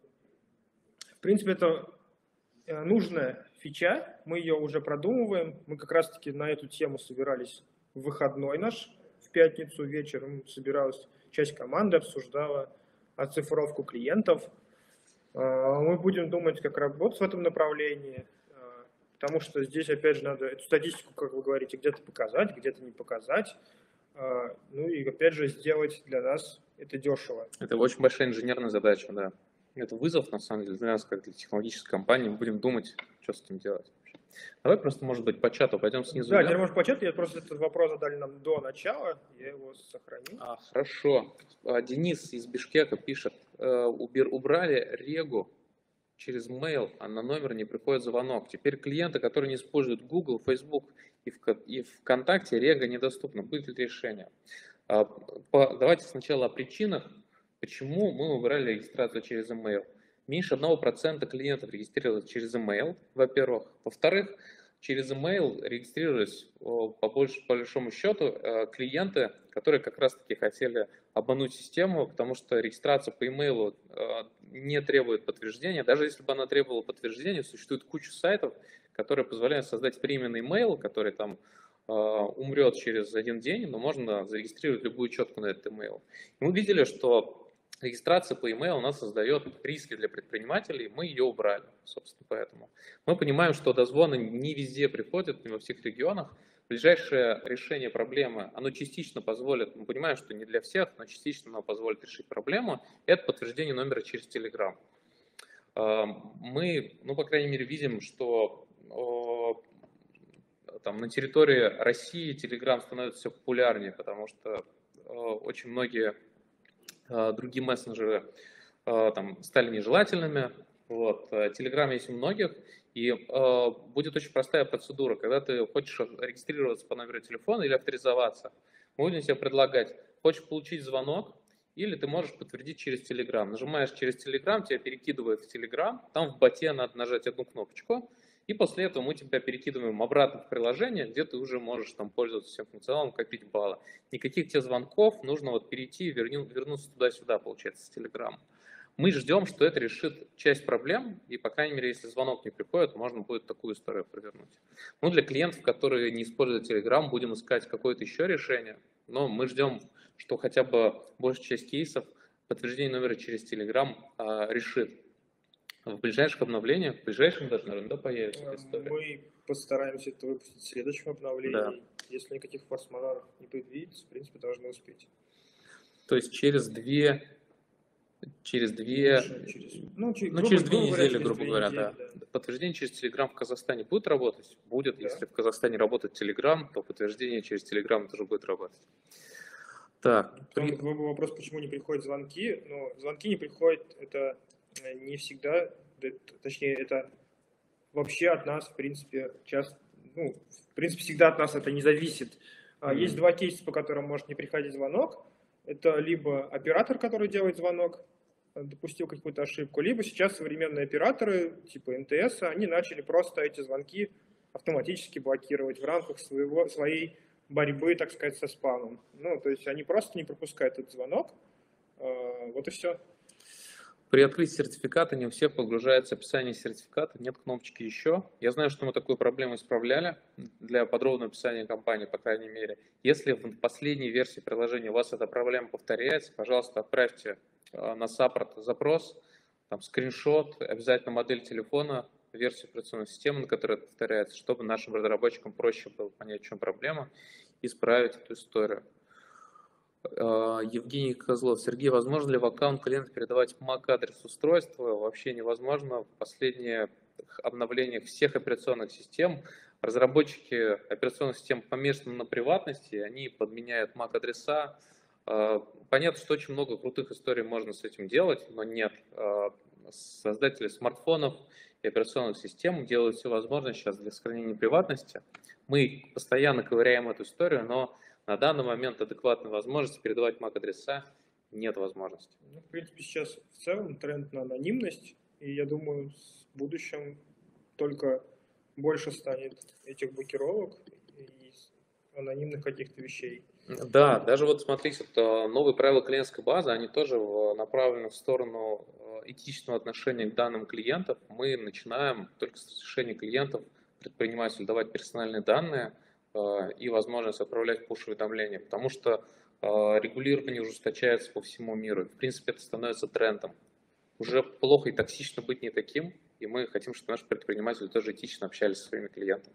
B: в принципе, это нужная фича, мы ее уже продумываем. Мы как раз-таки на эту тему собирались в выходной наш, в пятницу вечером собиралась часть команды, обсуждала оцифровку клиентов. Мы будем думать, как работать в этом направлении, потому что здесь, опять же, надо эту статистику, как вы говорите, где-то показать, где-то не показать. Ну и, опять же, сделать для нас это дешево.
A: Это очень большая инженерная задача, да. Это вызов, на самом деле, для нас, как для технологической компании. Мы будем думать, что с этим делать. Давай просто, может быть, по чату пойдем снизу.
B: Да, теперь, может, по чату. Я просто этот вопрос задали нам до начала. Я его сохранил.
A: Хорошо. Денис из Бишкека пишет. Убрали регу через mail, а на номер не приходит звонок. Теперь клиенты, которые не используют Google, Facebook и ВКонтакте, рега недоступна. Будет ли решение? Давайте сначала о причинах, почему мы убрали регистрацию через email. Меньше 1% клиентов регистрировалось через email, во-первых. Во-вторых, через email регистрировались по большому счету клиенты, которые как раз-таки хотели обмануть систему, потому что регистрация по email не требует подтверждения. Даже если бы она требовала подтверждения, существует куча сайтов, которые позволяют создать временный email, который там умрет через один день, но можно зарегистрировать любую четку на этот email. И мы видели, что регистрация по email у нас создает риски для предпринимателей, мы ее убрали, собственно, поэтому. Мы понимаем, что дозвоны не везде приходят, не во всех регионах, Ближайшее решение проблемы, оно частично позволит, мы понимаем, что не для всех, но частично оно позволит решить проблему, это подтверждение номера через Telegram. Мы, ну, по крайней мере, видим, что там, на территории России Telegram становится все популярнее, потому что очень многие другие мессенджеры там, стали нежелательными. Вот. Telegram есть у многих, и будет очень простая процедура. Когда ты хочешь регистрироваться по номеру телефона или авторизоваться, мы будем тебе предлагать, хочешь получить звонок, или ты можешь подтвердить через Telegram. Нажимаешь через Telegram, тебя перекидывает в Telegram, там в боте надо нажать одну кнопочку, и после этого мы тебя перекидываем обратно в приложение, где ты уже можешь там пользоваться всем функционалом, копить баллы. Никаких тебе звонков, нужно вот перейти и вернуться туда-сюда, получается, с Telegram. Мы ждем, что это решит часть проблем, и, по крайней мере, если звонок не приходит, можно будет такую историю провернуть. Ну, для клиентов, которые не используют Telegram, будем искать какое-то еще решение, но мы ждем, что хотя бы большая часть кейсов подтверждение номера через Telegram решит. В ближайших обновлениях, в ближайшем даже, наверное, да, появится эта история.
B: Мы постараемся это выпустить в следующем обновлении.
A: Да.
B: Если никаких форс-мажоров не предвидится, в принципе, должны успеть.
A: То есть через две
B: Через
A: две недели, грубо говоря, да. Подтверждение через Telegram в Казахстане будет работать? Будет. Да. Если в Казахстане работает Telegram, то подтверждение через Telegram тоже будет работать. Так.
B: Был вопрос, почему не приходят звонки. Но звонки не приходят, это не всегда, точнее, это вообще от нас, в принципе, всегда от нас это не зависит. Есть два кейса, по которым может не приходить звонок. Это либо оператор, который делает звонок, допустил какую-то ошибку, либо сейчас современные операторы, типа МТС, они начали просто эти звонки автоматически блокировать в рамках своей борьбы, так сказать, со спамом. Ну, то есть они просто не пропускают этот звонок. Вот и все.
A: При открытии сертификата не у всех погружается описание сертификата, нет кнопочки «Еще». Я знаю, что мы такую проблему исправляли для подробного описания компании, по крайней мере. Если в последней версии приложения у вас эта проблема повторяется, пожалуйста, отправьте на саппорт запрос, там, скриншот, обязательно модель телефона, версию операционной системы, на которой это повторяется, чтобы нашим разработчикам проще было понять, в чем проблема, и исправить эту историю. Евгений Козлов. Сергей, возможно ли в аккаунт клиента передавать MAC-адрес устройства? Вообще невозможно. В последних обновлениях всех операционных систем разработчики операционных систем помешаны на приватности, они подменяют MAC-адреса. Понятно, что очень много крутых историй можно с этим делать, но нет. Создатели смартфонов и операционных систем делают все возможное сейчас для сохранения приватности. Мы постоянно ковыряем эту историю, но на данный момент адекватной возможности передавать MAC-адреса нет возможности.
B: Ну, в принципе, сейчас в целом тренд на анонимность, и я думаю, в будущем только больше станет этих блокировок и анонимных каких-то вещей.
A: Да, даже вот смотрите, новые правила клиентской базы, они тоже направлены в сторону этичного отношения к данным клиентов. Мы начинаем только с решения клиентов предпринимателю давать персональные данные и возможность отправлять пуш-уведомления, потому что регулирование ужесточается по всему миру. В принципе, это становится трендом. Уже плохо и токсично быть не таким, и мы хотим, чтобы наши предприниматели тоже этично общались со своими клиентами.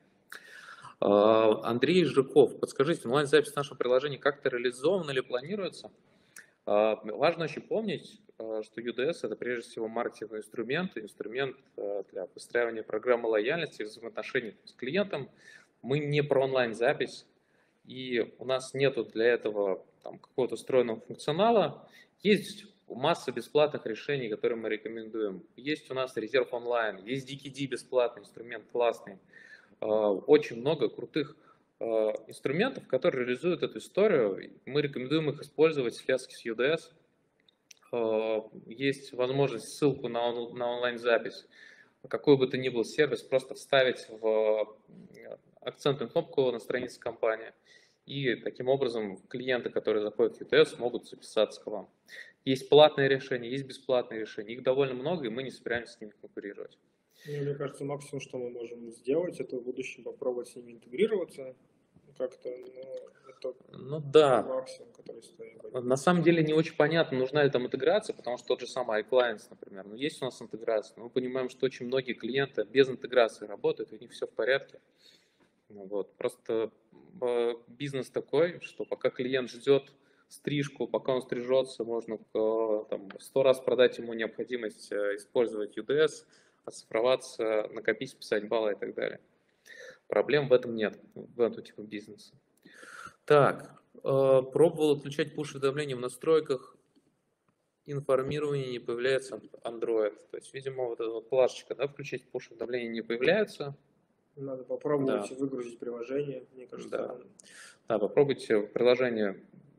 A: Андрей Жирков, подскажите, онлайн-запись в нашем приложении как-то реализована или планируется? Важно очень помнить, что UDS – это прежде всего маркетинговый инструмент для выстраивания программы лояльности и взаимоотношений с клиентом. Мы не про онлайн-запись, и у нас нету для этого какого-то встроенного функционала. Есть масса бесплатных решений, которые мы рекомендуем. Есть у нас резерв онлайн, есть DKD бесплатный инструмент, классный. Очень много крутых инструментов, которые реализуют эту историю. Мы рекомендуем их использовать в связке с UDS. Есть возможность ссылку на онлайн-запись, какой бы то ни был сервис, просто вставить в акцентную кнопку на странице компании. И таким образом клиенты, которые заходят в UDS, могут записаться к вам. Есть платные решения, есть бесплатные решения. Их довольно много, и мы не собираемся с ними конкурировать.
B: Мне кажется, максимум, что мы можем сделать, это в будущем попробовать с ними интегрироваться как-то.
A: Ну да.
B: Максимум, который стоит.
A: На самом деле не очень понятно, нужна ли там интеграция, потому что тот же самый iClients, например, есть у нас интеграция, но мы понимаем, что очень многие клиенты без интеграции работают, и у них все в порядке. Ну вот. Просто бизнес такой, что пока клиент ждет стрижку, пока он стрижется, можно там, 100 раз продать ему необходимость использовать UDS, оцифроваться, накопить, писать баллы и так далее. Проблем в этом нет, в этом типе бизнеса. Так, пробовал отключать push-уведомления в настройках, информирование не появляется Android. То есть, видимо, вот эта вот плашечка, да, включить push-уведомления не появляется.
B: Надо попробовать
A: Да.
B: выгрузить приложение, мне кажется.
A: Да, попробуйте приложение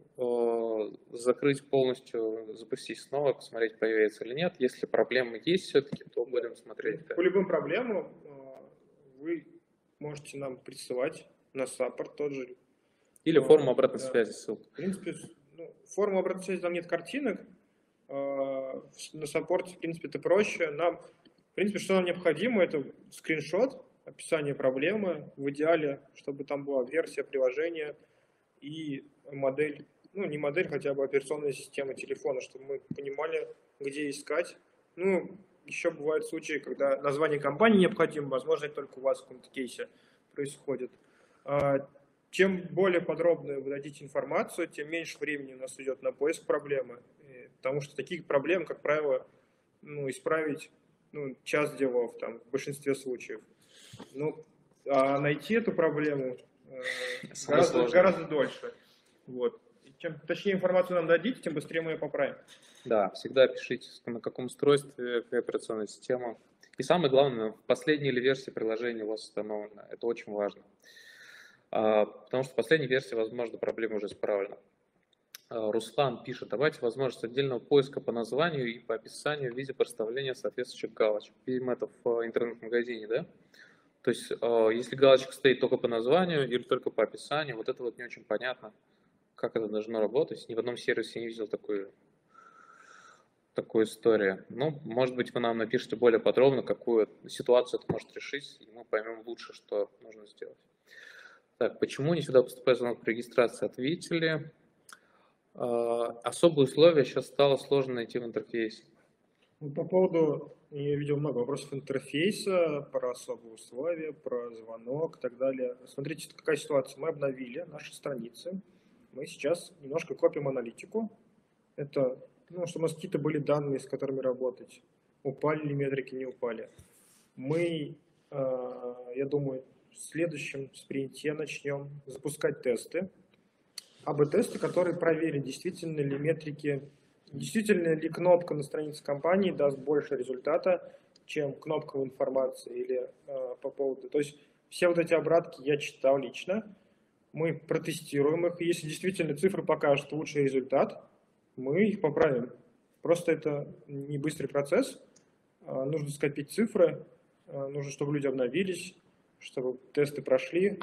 A: закрыть полностью, запустить снова, посмотреть, появится или нет. Если проблемы есть все-таки, то будем смотреть.
B: По любым проблемам вы можете нам присылать на саппорт тот же.
A: Или форму обратной связи, ссылка.
B: В принципе, форму обратной связи, там нет картинок. На саппорте, в принципе, это проще. В принципе, что нам необходимо, это скриншот, описание проблемы. В идеале, чтобы там была версия приложения и модель, не модель, хотя бы операционная система телефона, чтобы мы понимали, где искать. Еще бывают случаи, когда название компании необходимо, возможно, это только у вас в каком-то кейсе происходит. Чем более подробно вы дадите информацию, тем меньше времени у нас идет на поиск проблемы, потому что таких проблем, как правило, исправить час делов там, в большинстве случаев. А найти эту проблему гораздо дольше. Вот. Чем точнее информацию нам дадите, тем быстрее мы ее поправим.
A: Да, всегда пишите, на каком устройстве, какая операционная система. И самое главное, в последней ли версии приложения у вас установлено. Это очень важно. Потому что в последней версии, возможно, проблема уже исправлена. Руслан пишет, давайте возможность отдельного поиска по названию и по описанию в виде проставления соответствующих галочек. Видимо, это в интернет-магазине, да? То есть, если галочка стоит только по названию или только по описанию, вот это вот не очень понятно, как это должно работать. Ни в одном сервисе не видел такую историю. Может быть, вы нам напишите более подробно, какую ситуацию это может решить, и мы поймем лучше, что нужно сделать. Так, почему не всегда поступает звонок при регистрации? Ответили. Особые условия сейчас стало сложно найти в интерфейсе.
B: По поводу, я видел много вопросов интерфейса, про особые условия, про звонок и так далее. Смотрите, какая ситуация. Мы обновили наши страницы. Мы сейчас немножко копим аналитику. Это, чтобы у нас какие-то были данные, с которыми работать. Упали ли метрики, не упали. Мы, я думаю, в следующем спринте начнем запускать тесты. АБ-тесты, которые проверят, действительно ли метрики, действительно ли кнопка на странице компании даст больше результата, чем кнопка в информации или по поводу. То есть все вот эти обратки я читал лично. Мы протестируем их. Если действительно цифры покажут лучший результат, мы их поправим. Просто это не быстрый процесс. Нужно скопить цифры, нужно, чтобы люди обновились, чтобы тесты прошли.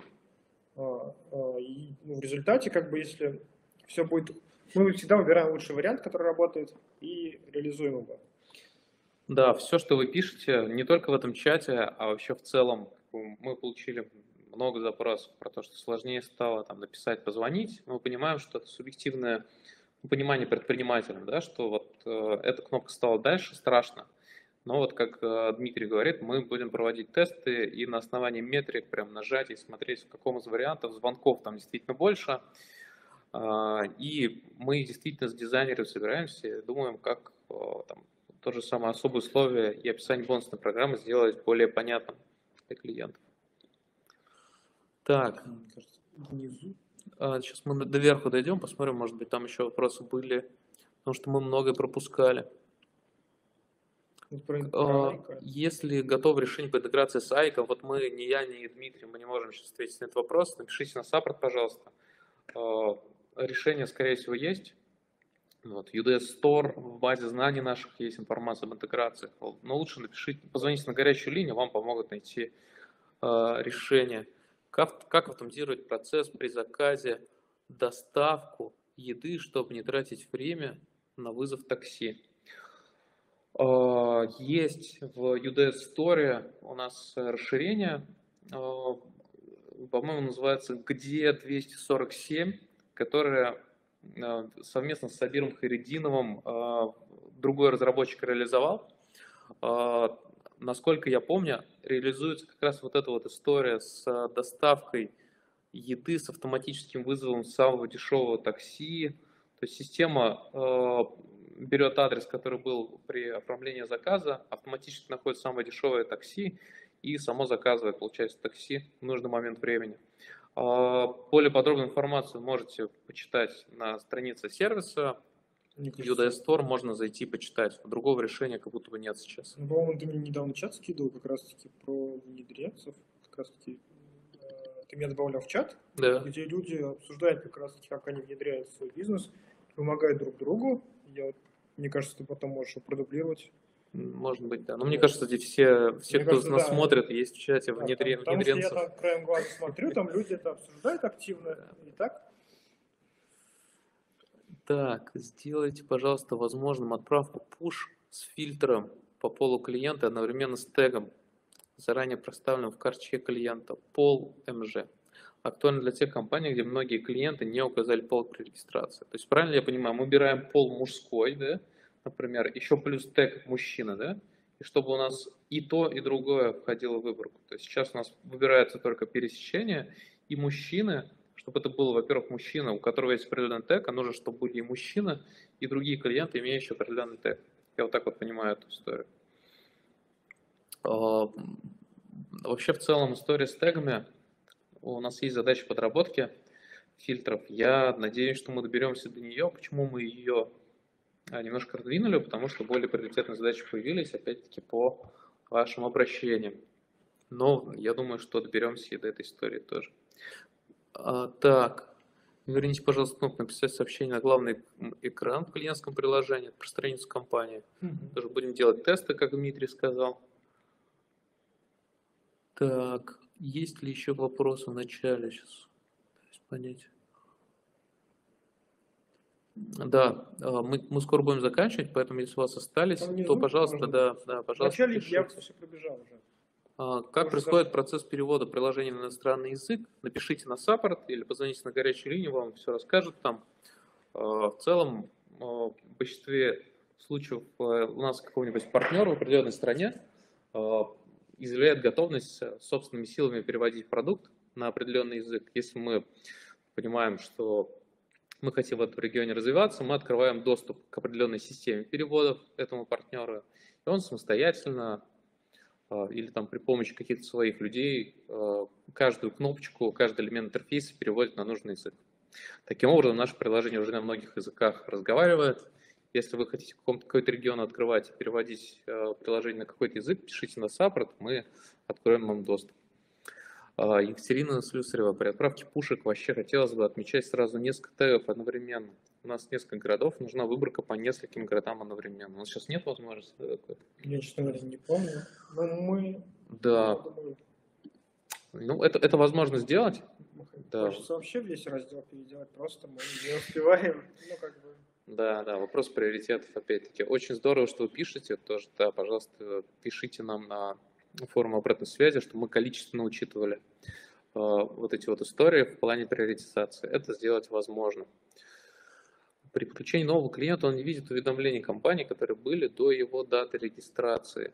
B: И в результате, если все будет... Мы всегда выбираем лучший вариант, который работает, и реализуем его.
A: Да, все, что вы пишете, не только в этом чате, а вообще в целом, мы получили много запросов про то, что сложнее стало написать, позвонить. Мы понимаем, что это субъективное понимание предпринимателям, да, что вот эта кнопка стала дальше, страшно. Но вот как Дмитрий говорит, мы будем проводить тесты и на основании метрик прям нажать и смотреть, в каком из вариантов звонков там действительно больше. И мы действительно с дизайнером собираемся и думаем, как то же самое особые условия и описание бонусной программы сделать более понятным для клиентов. Так, сейчас мы доверху дойдем, посмотрим, может быть, там еще вопросы были, потому что мы многое пропускали. Если готово решение по интеграции с Айком, вот мы, ни я, ни Дмитрий, мы не можем сейчас ответить на этот вопрос, напишите на саппорт, пожалуйста. Решение, скорее всего, есть. Вот, UDS Store, в базе знаний наших есть информация об интеграциях. Но лучше напишите, позвоните на горячую линию, вам помогут найти решение. Как автоматизировать процесс при заказе, доставку еды, чтобы не тратить время на вызов такси? Есть в UDS Store у нас расширение, по-моему, называется «Где 247», которое совместно с Сабиром Хайретдиновым другой разработчик реализовал. насколько я помню, реализуется как раз вот эта вот история с доставкой еды с автоматическим вызовом самого дешевого такси. То есть система берет адрес, который был при оформлении заказа, автоматически находит самое дешевое такси и само заказывает, получается, такси в нужный момент времени. Более подробную информацию можете почитать на странице сервиса.
B: Мне
A: В
B: кажется,
A: UDS Store можно зайти почитать. Другого решения как будто бы нет сейчас.
B: ну, по-моему, ты мне недавно чат скидывал как раз-таки про внедренцев. Как раз-таки ты меня добавлял в чат,
A: Да.
B: где люди обсуждают как раз-таки, как они внедряют в свой бизнес, помогают друг другу. Мне кажется, ты потом можешь его продублировать.
A: Может быть, да. Но мне кажется, здесь все
B: Мне
A: кто
B: кажется,
A: нас
B: да.
A: смотрит, есть в чате
B: Да, потому что я
A: внедренцев.
B: там краем глаза смотрю, там люди это обсуждают активно. И так?
A: Так, сделайте, пожалуйста, возможным отправку push с фильтром по полу клиента одновременно с тегом, заранее проставленным в карточке клиента, пол МЖ. Актуально для тех компаний, где многие клиенты не указали пол при регистрации. То есть, правильно я понимаю, мы убираем пол мужской, да, например, еще плюс тег мужчина, да, и чтобы у нас и то, и другое входило в выборку. То есть сейчас у нас выбирается только пересечение, и мужчины, чтобы это был, во-первых, мужчина, у которого есть определенный тег, а нужно, чтобы были и мужчины, и другие клиенты, имеющие определенный тег. Я вот так вот понимаю эту историю. Вообще, в целом, история с тегами, у нас есть задача подработки фильтров. Я надеюсь, что мы доберемся до нее. Почему мы ее немножко раздвинули? Потому что более приоритетные задачи появились, опять-таки, по вашим обращениям. Но я думаю, что доберемся и до этой истории тоже. Так, верните, пожалуйста, кнопку «Написать сообщение на главный экран в клиентском приложении» про страницу компании. Тоже будем делать тесты, как Дмитрий сказал. Так, есть ли еще вопросы в начале? Сейчас понять. Да, мы скоро будем заканчивать, поэтому если у вас остались, то, пожалуйста, да, пожалуйста,
B: Вначале я
A: пишите.
B: все пробежал уже.
A: Как происходит процесс перевода приложения на иностранный язык? Напишите на саппорт или позвоните на горячую линию, вам все расскажут там. В целом, в большинстве случаев у нас какой-нибудь партнер в определенной стране изъявляет готовность собственными силами переводить продукт на определенный язык. Если мы понимаем, что мы хотим в этом регионе развиваться, мы открываем доступ к определенной системе переводов этому партнеру, и он самостоятельно или там при помощи каких-то своих людей каждую кнопочку, каждый элемент интерфейса переводит на нужный язык. Таким образом, наше приложение уже на многих языках разговаривает. Если вы хотите какой-то регион открывать, переводить приложение на какой-то язык, пишите на саппорт, мы откроем вам доступ. Екатерина Слюсарева, при отправке пушек вообще хотелось бы отмечать сразу несколько тегов одновременно. У нас несколько городов, нужна выборка по нескольким городам одновременно. У нас сейчас нет возможности такой.
B: Я, честно говоря, не помню. Но мы...
A: Да. Ну, это возможно сделать.
B: Да. Хочется вообще весь раздел переделать, просто мы не успеваем. Ну, как бы...
A: Да, вопрос приоритетов, опять-таки. Очень здорово, что вы пишете тоже. Да, пожалуйста, пишите нам на форум обратной связи, чтобы мы количественно учитывали вот эти вот истории в плане приоритизации. Это сделать возможно. При подключении нового клиента он не видит уведомлений компании, которые были до его даты регистрации.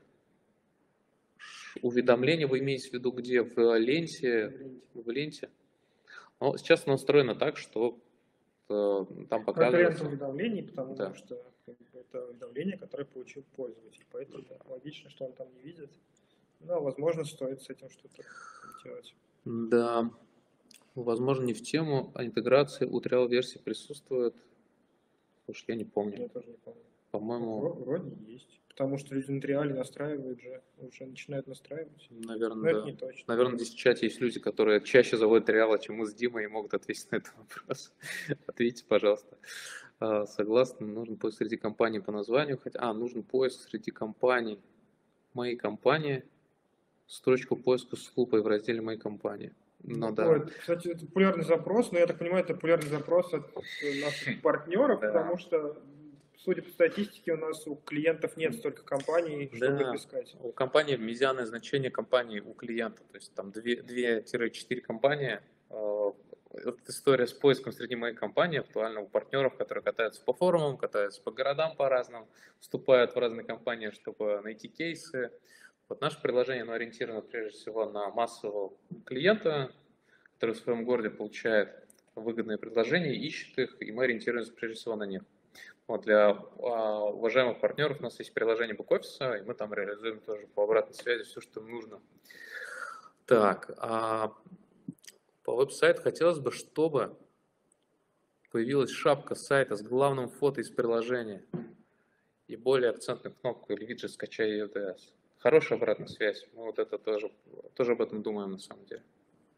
A: Уведомления вы имеете в виду где? В ленте? В ленте? Но сейчас оно устроено так, что там показывается...
B: Это уведомлений, потому что это уведомление, которое получил пользователь. Поэтому логично, что он там не видит. Но, возможно, стоит с этим что-то делать.
A: Да. Возможно, не в тему, а интеграция у trial-версии присутствует. Слушай, я не помню.
B: Я тоже не помню.
A: По-моему...
B: Вроде есть. Потому что люди на триале настраивают уже начинают настраивать.
A: Наверное,
B: но
A: да.
B: Это не точно.
A: Наверное, здесь в чате есть люди, которые чаще заводят триалы, чем мы с Димой, и могут ответить на этот вопрос. Ответьте, пожалуйста. Согласна, нужен поиск среди компаний по названию. Нужен поиск среди компаний. Моей компании. Строчку поиска с лупой в разделе «Моей компании». Ну, да.
B: Кстати, это популярный запрос, но я так понимаю, это популярный запрос от наших партнеров, потому что, судя по статистике, у нас у клиентов нет столько компаний, чтобы их искать.
A: У компании медианное значение компании у клиента, то есть там 2-4 компании. Эта история с поиском среди моей компании актуальна у партнеров, которые катаются по форумам, катаются по городам по-разному, вступают в разные компании, чтобы найти кейсы. Вот наше приложение, оно ориентировано прежде всего на массового клиента, который в своем городе получает выгодные предложения, ищет их, и мы ориентируемся прежде всего на них. Вот для уважаемых партнеров у нас есть приложение бэк-офиса, и мы там реализуем тоже по обратной связи все, что им нужно. Так, по веб-сайту хотелось бы, чтобы появилась шапка сайта с главным фото из приложения и более акцентную кнопку или виджет «Скачай EOTS». Хорошая обратная связь, мы вот это тоже об этом думаем на самом деле.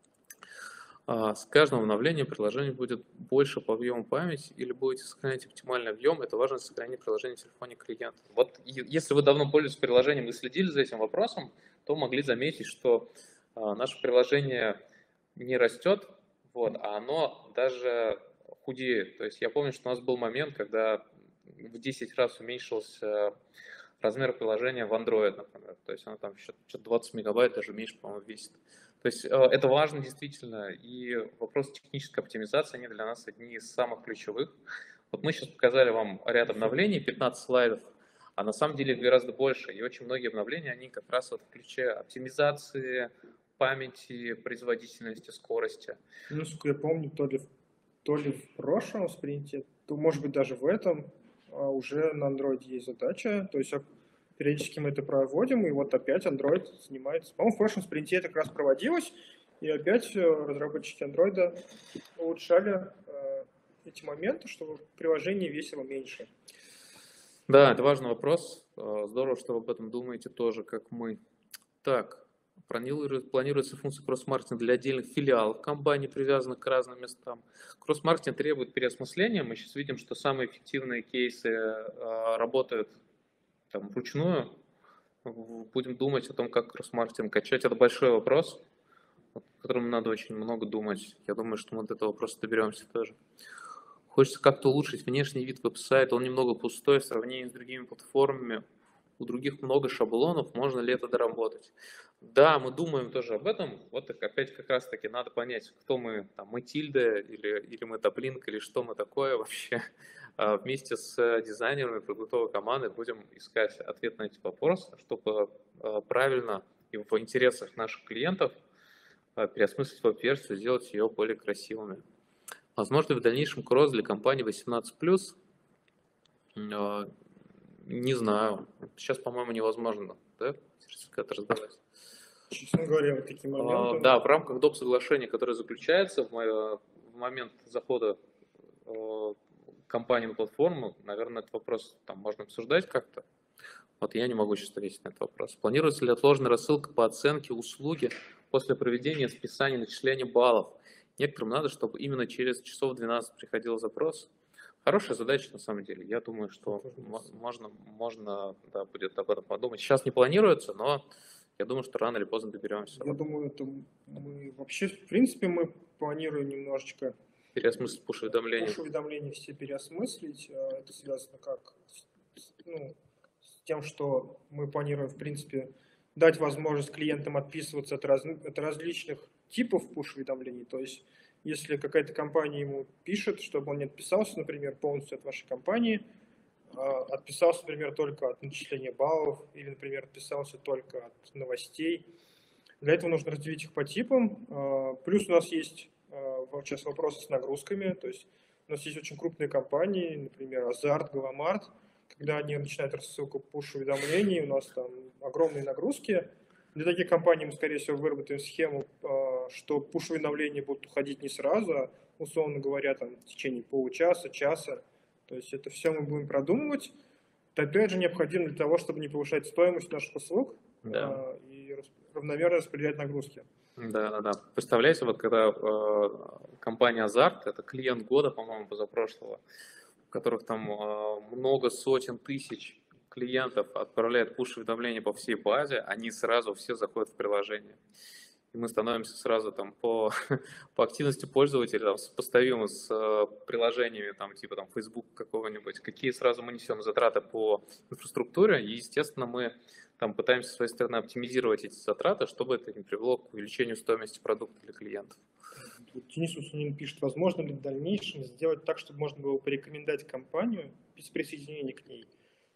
A: С каждым обновлением приложение будет больше по объему памяти или будете сохранять оптимальный объем, это важно сохранить приложение в телефоне клиента. Вот если вы давно пользуетесь приложением и следили за этим вопросом, то могли заметить, что наше приложение не растет, вот, а оно даже худеет. То есть я помню, что у нас был момент, когда в 10 раз уменьшился размер приложения в Android, например. То есть оно там что-то 20 мегабайт, даже меньше, по-моему, весит. То есть это важно действительно, и вопрос технической оптимизации, они для нас одни из самых ключевых. Вот мы сейчас показали вам ряд обновлений, 15 слайдов, а на самом деле их гораздо больше. И очень многие обновления, они как раз вот в ключе оптимизации, памяти, производительности, скорости.
B: Ну, насколько я помню, то ли в прошлом спринте, то, может быть, даже в этом уже на Android есть задача. То есть периодически мы это проводим, и вот опять Android занимается. По-моему, в прошлом спринте это как раз проводилось, и опять разработчики Android улучшали эти моменты, чтобы приложение весило меньше.
A: Да, это важный вопрос. Здорово, что вы об этом думаете тоже, как мы. Так, планируется функция кросс-маркетинга для отдельных филиалов компаний, привязанных к разным местам. Кросс-маркетинг требует переосмысления. Мы сейчас видим, что самые эффективные кейсы работают там вручную. Будем думать о том, как кросс-маркетинг качать. Это большой вопрос, о котором надо очень много думать. Я думаю, что мы до этого вопроса доберемся тоже. Хочется как-то улучшить внешний вид веб-сайта. Он немного пустой в сравнении с другими платформами. У других много шаблонов, можно ли это доработать? Да, мы думаем тоже об этом. Вот опять как раз таки надо понять, кто мы, там, мы Тильда или мы Топлинк, или что мы такое вообще. Вместе с дизайнерами продуктовой команды будем искать ответ на эти вопросы, чтобы правильно и в интересах наших клиентов переосмыслить веб-версию, сделать ее более красивыми. Возможно ли в дальнейшем кросс для компании 18+. Не знаю. Сейчас, по-моему, невозможно, да, сертификат раздавать.
B: Честно говоря, вот такие моменты.
A: Да, в рамках доп. Соглашения, которое заключается в момент захода компании на платформу, наверное, этот вопрос там можно обсуждать как-то. Вот я не могу сейчас ответить на этот вопрос. Планируется ли отложенная рассылка по оценке услуги после проведения списания и начисления баллов? Некоторым надо, чтобы именно через часов 12 приходил запрос. Хорошая задача на самом деле. Я думаю, что можно да, будет об этом подумать. Сейчас не планируется, но я думаю, что рано или поздно доберемся.
B: Я думаю, это мы вообще, в принципе, мы планируем немножечко
A: переосмыслить пуш-уведомления.
B: Пуш-уведомления все переосмыслить. Это связано с тем, что мы планируем, в принципе, дать возможность клиентам отписываться от различных типов пуш-уведомлений. То есть, если какая-то компания ему пишет, чтобы он не отписался, например, полностью от вашей компании, отписался, например, только от начисления баллов или, например, отписался только от новостей. Для этого нужно разделить их по типам. Плюс у нас есть сейчас вопросы с нагрузками. То есть у нас есть очень крупные компании, например, Азарт, Галамарт. Когда они начинают рассылку пуш-уведомлений, у нас там огромные нагрузки. Для таких компаний мы, скорее всего, выработаем схему, что пуш-уведомления будут уходить не сразу, а, условно говоря, там, в течение получаса, часа. То есть это все мы будем продумывать. Это опять же необходимо для того, чтобы не повышать стоимость наших услуг, да, и равномерно распределять нагрузки.
A: Да. Представляете, вот когда компания Азарт, это клиент года, по-моему, позапрошлого, у которых там много сотен тысяч клиентов отправляют пуш-уведомления по всей базе, они сразу все заходят в приложение. И мы становимся сразу там по активности пользователя там, сопоставимы с приложениями там, типа там, Facebook какого-нибудь, какие сразу мы несем затраты по инфраструктуре, и, естественно, мы там пытаемся с своей стороны оптимизировать эти затраты, чтобы это не привело к увеличению стоимости продукта для клиентов.
B: Денис Усунин пишет, возможно ли в дальнейшем сделать так, чтобы можно было порекомендовать компанию без присоединения к ней.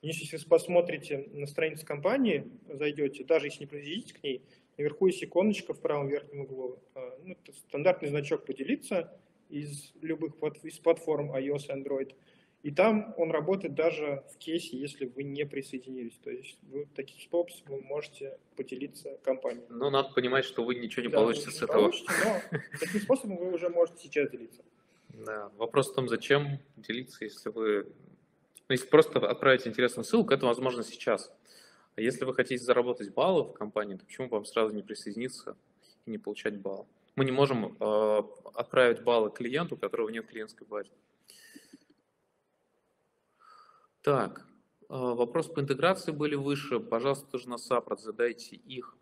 B: Если вы посмотрите на страницу компании, зайдете, даже если не приедете к ней, наверху есть иконочка в правом верхнем углу. Ну, это стандартный значок «Поделиться» из любых из платформ iOS и Android. И там он работает даже в кейсе, если вы не присоединились. То есть вы таким способом можете поделиться компанией.
A: Но надо понимать, что вы ничего не
B: Да,
A: получите
B: вы
A: с
B: не
A: этого.
B: получите, но таким способом вы уже можете сейчас делиться.
A: Да. Вопрос в том, зачем делиться, если вы... Ну, если просто отправить интересную ссылку, это возможно сейчас. А если вы хотите заработать баллы в компании, то почему бы вам сразу не присоединиться и не получать баллы? Мы не можем отправить баллы клиенту, у которого нет клиентской базы. Так, вопрос по интеграции были выше. Пожалуйста, тоже на саппорт задайте их.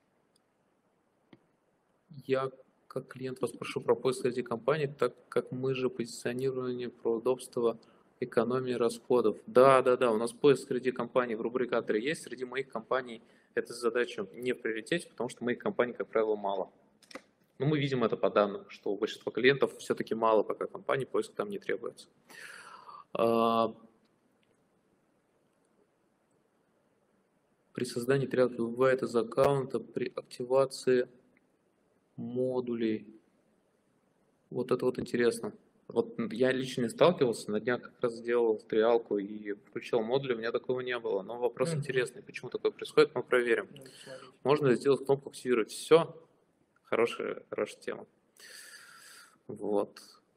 A: Я как клиент вас прошу про поиск среди компаний, так как мы же позиционирование про удобство, экономии расходов. Да, у нас поиск среди компаний в рубрикаторе есть. Среди моих компаний эта задача не в приоритете, потому что моих компаний, как правило, мало. Но мы видим это по данным, что у большинства клиентов все-таки мало пока компаний, поиск там не требуется. При создании тряпки бывает из аккаунта, при активации модулей. Вот это вот интересно. Вот я лично не сталкивался, на днях как раз сделал триалку и включил модули, у меня такого не было. Но вопрос интересный, почему такое происходит, мы проверим. Можно сделать кнопку «Активировать все». Хорошая тема. Вот.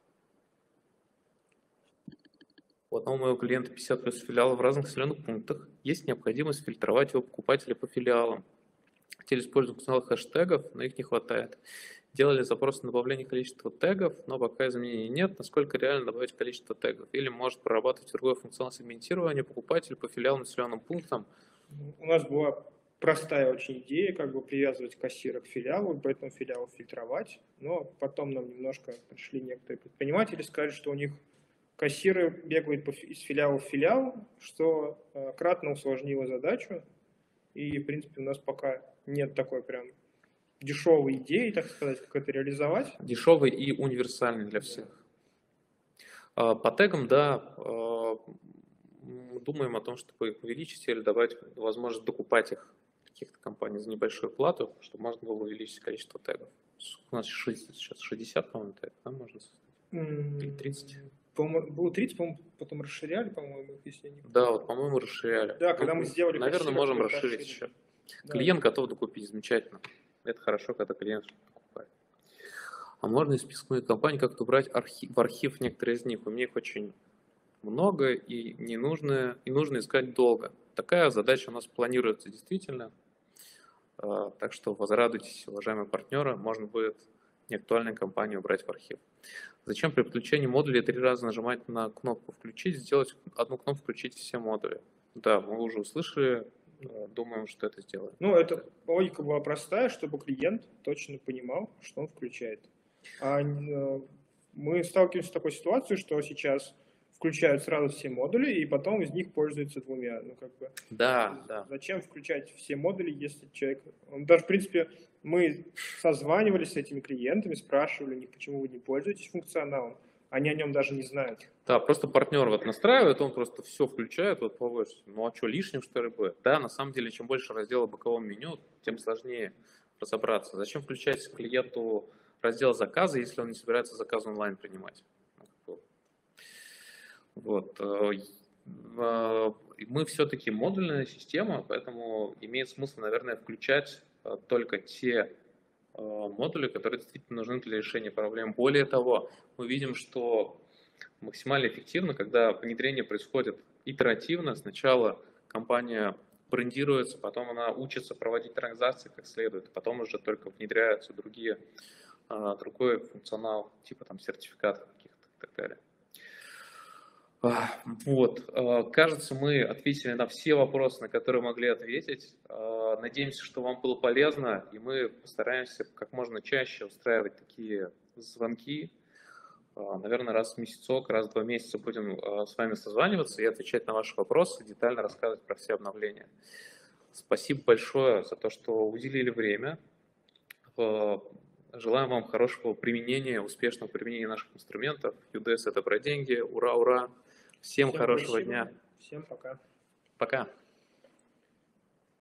A: У одного моего клиента 50 плюс филиалов в разных населенных пунктах. Есть необходимость фильтровать его покупателей по филиалам. Хотели использовать функционал хэштегов, но их не хватает. Делали запрос на добавление количества тегов, но пока изменений нет. Насколько реально добавить количество тегов? Или может прорабатывать другой функционал сегментирования покупателей по филиалам населенным пунктам?
B: У нас была простая очень идея, как бы привязывать кассира к филиалу, и поэтому филиал фильтровать. Но потом нам немножко пришли некоторые предприниматели, сказали, что у них кассиры бегают из филиала в филиал, что кратно усложнило задачу. И, в принципе, у нас пока нет такой прям дешевой идеи, так сказать, как это реализовать.
A: Дешевый и универсальный для всех. По тегам, да, думаем о том, чтобы их увеличить или давать возможность докупать их каких-то компаний за небольшую плату, чтобы можно было увеличить количество тегов. У нас сейчас 60, по-моему, тегов, да, можно создать? Или 30?
B: Было 30, по-моему, потом расширяли, по-моему, если не...
A: Да, вот, по-моему, расширяли.
B: Да, когда мы сделали...
A: Наверное, можем расширить еще. Да. Клиент готов докупить, замечательно. Это хорошо, когда клиент покупает. А можно из списка компаний как-то убрать в архив некоторые из них? У меня их очень много и не нужно, и нужно искать долго. Такая задача у нас планируется действительно. Так что возрадуйтесь, уважаемые партнеры, можно будет неактуальные компании убрать в архив. Зачем при подключении модулей 3 раза нажимать на кнопку «Включить», сделать одну кнопку «Включить все модули»? Да, мы уже услышали, думаем, что это сделаем.
B: Ну, эта логика была простая, чтобы клиент точно понимал, что он включает. Мы сталкиваемся с такой ситуацией, что сейчас включают сразу все модули, и потом из них пользуются двумя. Ну, как бы,
A: да.
B: Зачем включать все модули, если человек... Даже, в принципе, мы созванивались с этими клиентами, спрашивали, почему вы не пользуетесь функционалом. Они о нем даже не знают.
A: Да, просто партнер вот настраивает, он просто все включает, вот повыше. Ну а что, лишним что ли будет? Да, на самом деле, чем больше раздела бокового меню, тем сложнее разобраться. Зачем включать клиенту раздел заказа, если он не собирается заказ онлайн принимать? Вот. Мы все-таки модульная система, поэтому имеет смысл, наверное, включать только те модули, которые действительно нужны для решения проблем. Более того, мы видим, что максимально эффективно, когда внедрение происходит итеративно. Сначала компания брендируется, потом она учится проводить транзакции как следует, потом уже только внедряются другой функционал, типа там сертификатов каких-то и так далее. Вот, кажется, мы ответили на все вопросы, на которые могли ответить. Надеемся, что вам было полезно, и мы постараемся как можно чаще устраивать такие звонки. Наверное, раз в месяцок, раз в 2 месяца будем с вами созваниваться и отвечать на ваши вопросы, детально рассказывать про все обновления. Спасибо большое за то, что уделили время. Желаем вам хорошего применения, успешного применения наших инструментов. UDS – это про деньги. Ура, ура! Всем хорошего дня.
B: Всем пока.
A: Пока.